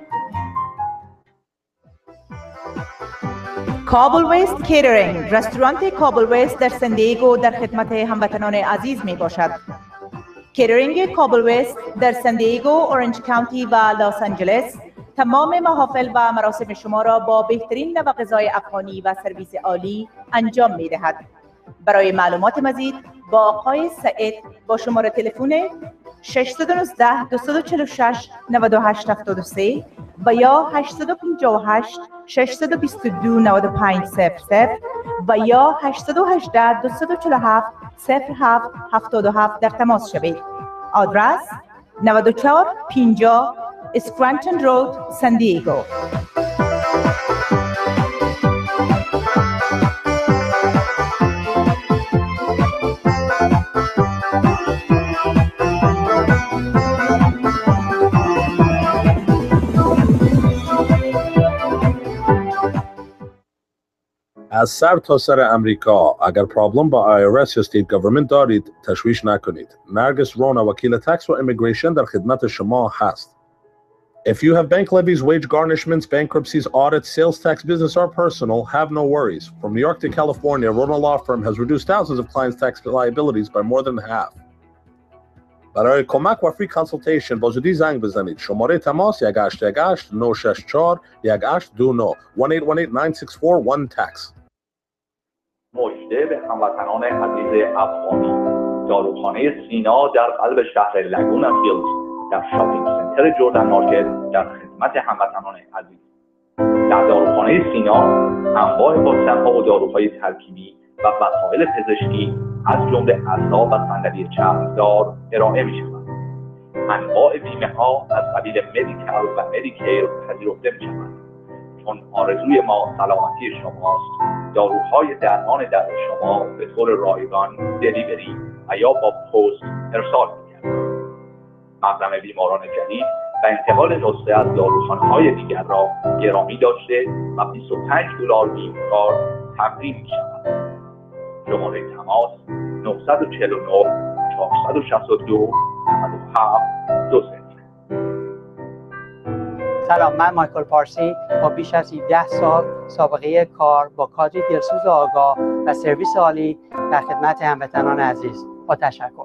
Speaker 12: کابل ویست کیترینگ، رستوران کابل ویست در سندیگو در خدمت هموطنان عزیز می باشد. کیترینگ کابل ویست در سندیگو، اورنج کانتی و لس آنجلس تمام محافل و مراسم شما را با بهترین نوع غذای افغانی و سرویس عالی انجام می دهد. برای معلومات مزید با آقای سعید با شماره تلفن شش یک نه دو چهار شش نه هشت هفت سه و یا هشت پنج هشت شش دو دو نه پنج صفر صفر و یا هشت یک هشت دو چهار هفت صفر هفت هفت هفت در تماس شوید. آدرس نود و چهار پنجاه اسکرانتون رود، سان دیگو.
Speaker 13: از سر تا سر امریکا اگر پرابلم با آی آر اس یا استیت گورنمنت دارید تشویش نکنید. نرگس رونا وکیل تکس و امیگریشن در خدمت شما هست. If you have bank levies, wage garnishments, bankruptcies, audits, sales tax, business or personal, have no worries. From New York to California, Rona Law Firm has reduced thousands of clients' tax liabilities by more than half. برای کمک و فری کانسلتیشن با زودی زنگ بزنید. شماره تماس یک هشت یک هشت نه شش چهار یک هشت دو نه یک هشت یک هشت نه شش چهار یک tax.
Speaker 14: مژده به هموطنان عزیز افغانی. داروخانه سینا در قلب شهر لگونا هیلز در شاپینگ سنتر جردن مارکت در خدمت هموطنان عزیز. در داروخانه سینا انواع واکسن‌ها و داروهای ترکیبی و وسایل پزشکی از جمله اسناد و صندلی چرخدار ارائه می‌شود. انواع بیمه‌ها از قبیل مدیکال و مدیکیر پذیرفته می‌شوند. چون آرزوی ما سلامتی شماست، داروهای درمان درد شما به طور رایگان دلیوری و یا با پست ارسال می‌گردد. مبرم بیماران جدید و انتقال نسخه از داروخانه‌های دیگر را گرامی داشته و بیست و پنج دلار بیمکار تقدیم می‌شود. شماره تماس نه چهار نه چهار شش دو نه هفت دو صفر.
Speaker 15: سلام، من مایکل پارسی با بیش از هفده سال سابقه کار با کادر دلسوز آگاه و سرویس عالی در خدمت هموطنان عزیز. با تشکر.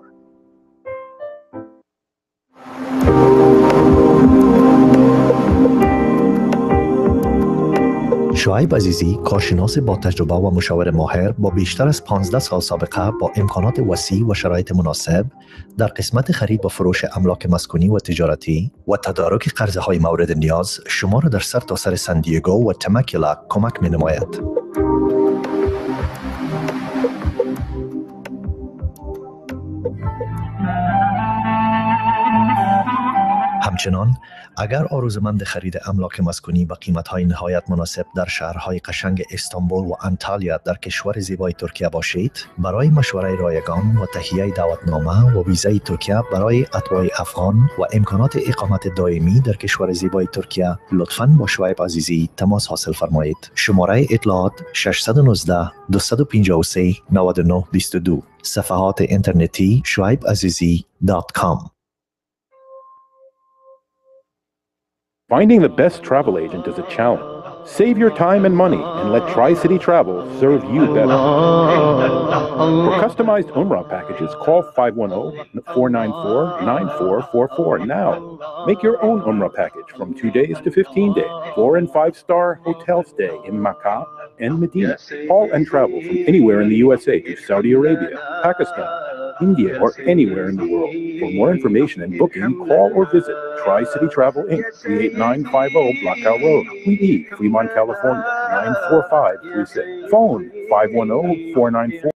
Speaker 9: شعیب عزیزی، کارشناس با تجربه و مشاور ماهر با بیشتر از پانزده سال سابقه با امکانات وسیع و شرایط مناسب در قسمت خرید و فروش املاک مسکونی و تجارتی و تدارک قرضه‌های مورد نیاز شما را در سر تا سر سان دیگو و تمکیلا کمک می‌نماید. همچنان اگر آرزومند خرید املاک مسکونی با قیمت‌های نهایت مناسب در شهرهای قشنگ استانبول و انتالیا در کشور زیبای ترکیه باشید، برای مشوره رایگان و تهیه دعوتنامه و ویزای ترکیه برای اتباع افغان و امکانات اقامت دائمی در کشور زیبای ترکیه لطفاً با شعیب عزیزی تماس حاصل فرمایید. شماره اطلاعات شش یک نه دو پنج سه نه نه دو دو. صفحات اینترنتی شعیب عزیزی دات کام.
Speaker 16: Finding the best travel agent is a challenge. Save your time and money and let Tri-City Travel serve you better. For customized Umrah packages, call five one zero, four nine four, nine four four four now. Make your own Umrah package from two days to fifteen days. Four and five star hotel stay in Makkah, and Medina. Call and travel from anywhere in the U S A to Saudi Arabia, Pakistan, India, or anywhere in the world. For more information and booking, call or visit Tri-City Travel Incorporated, three eight nine five zero Blackout Road, Tweed, Fremont, California, nine four five three six. Phone five one zero, four nine four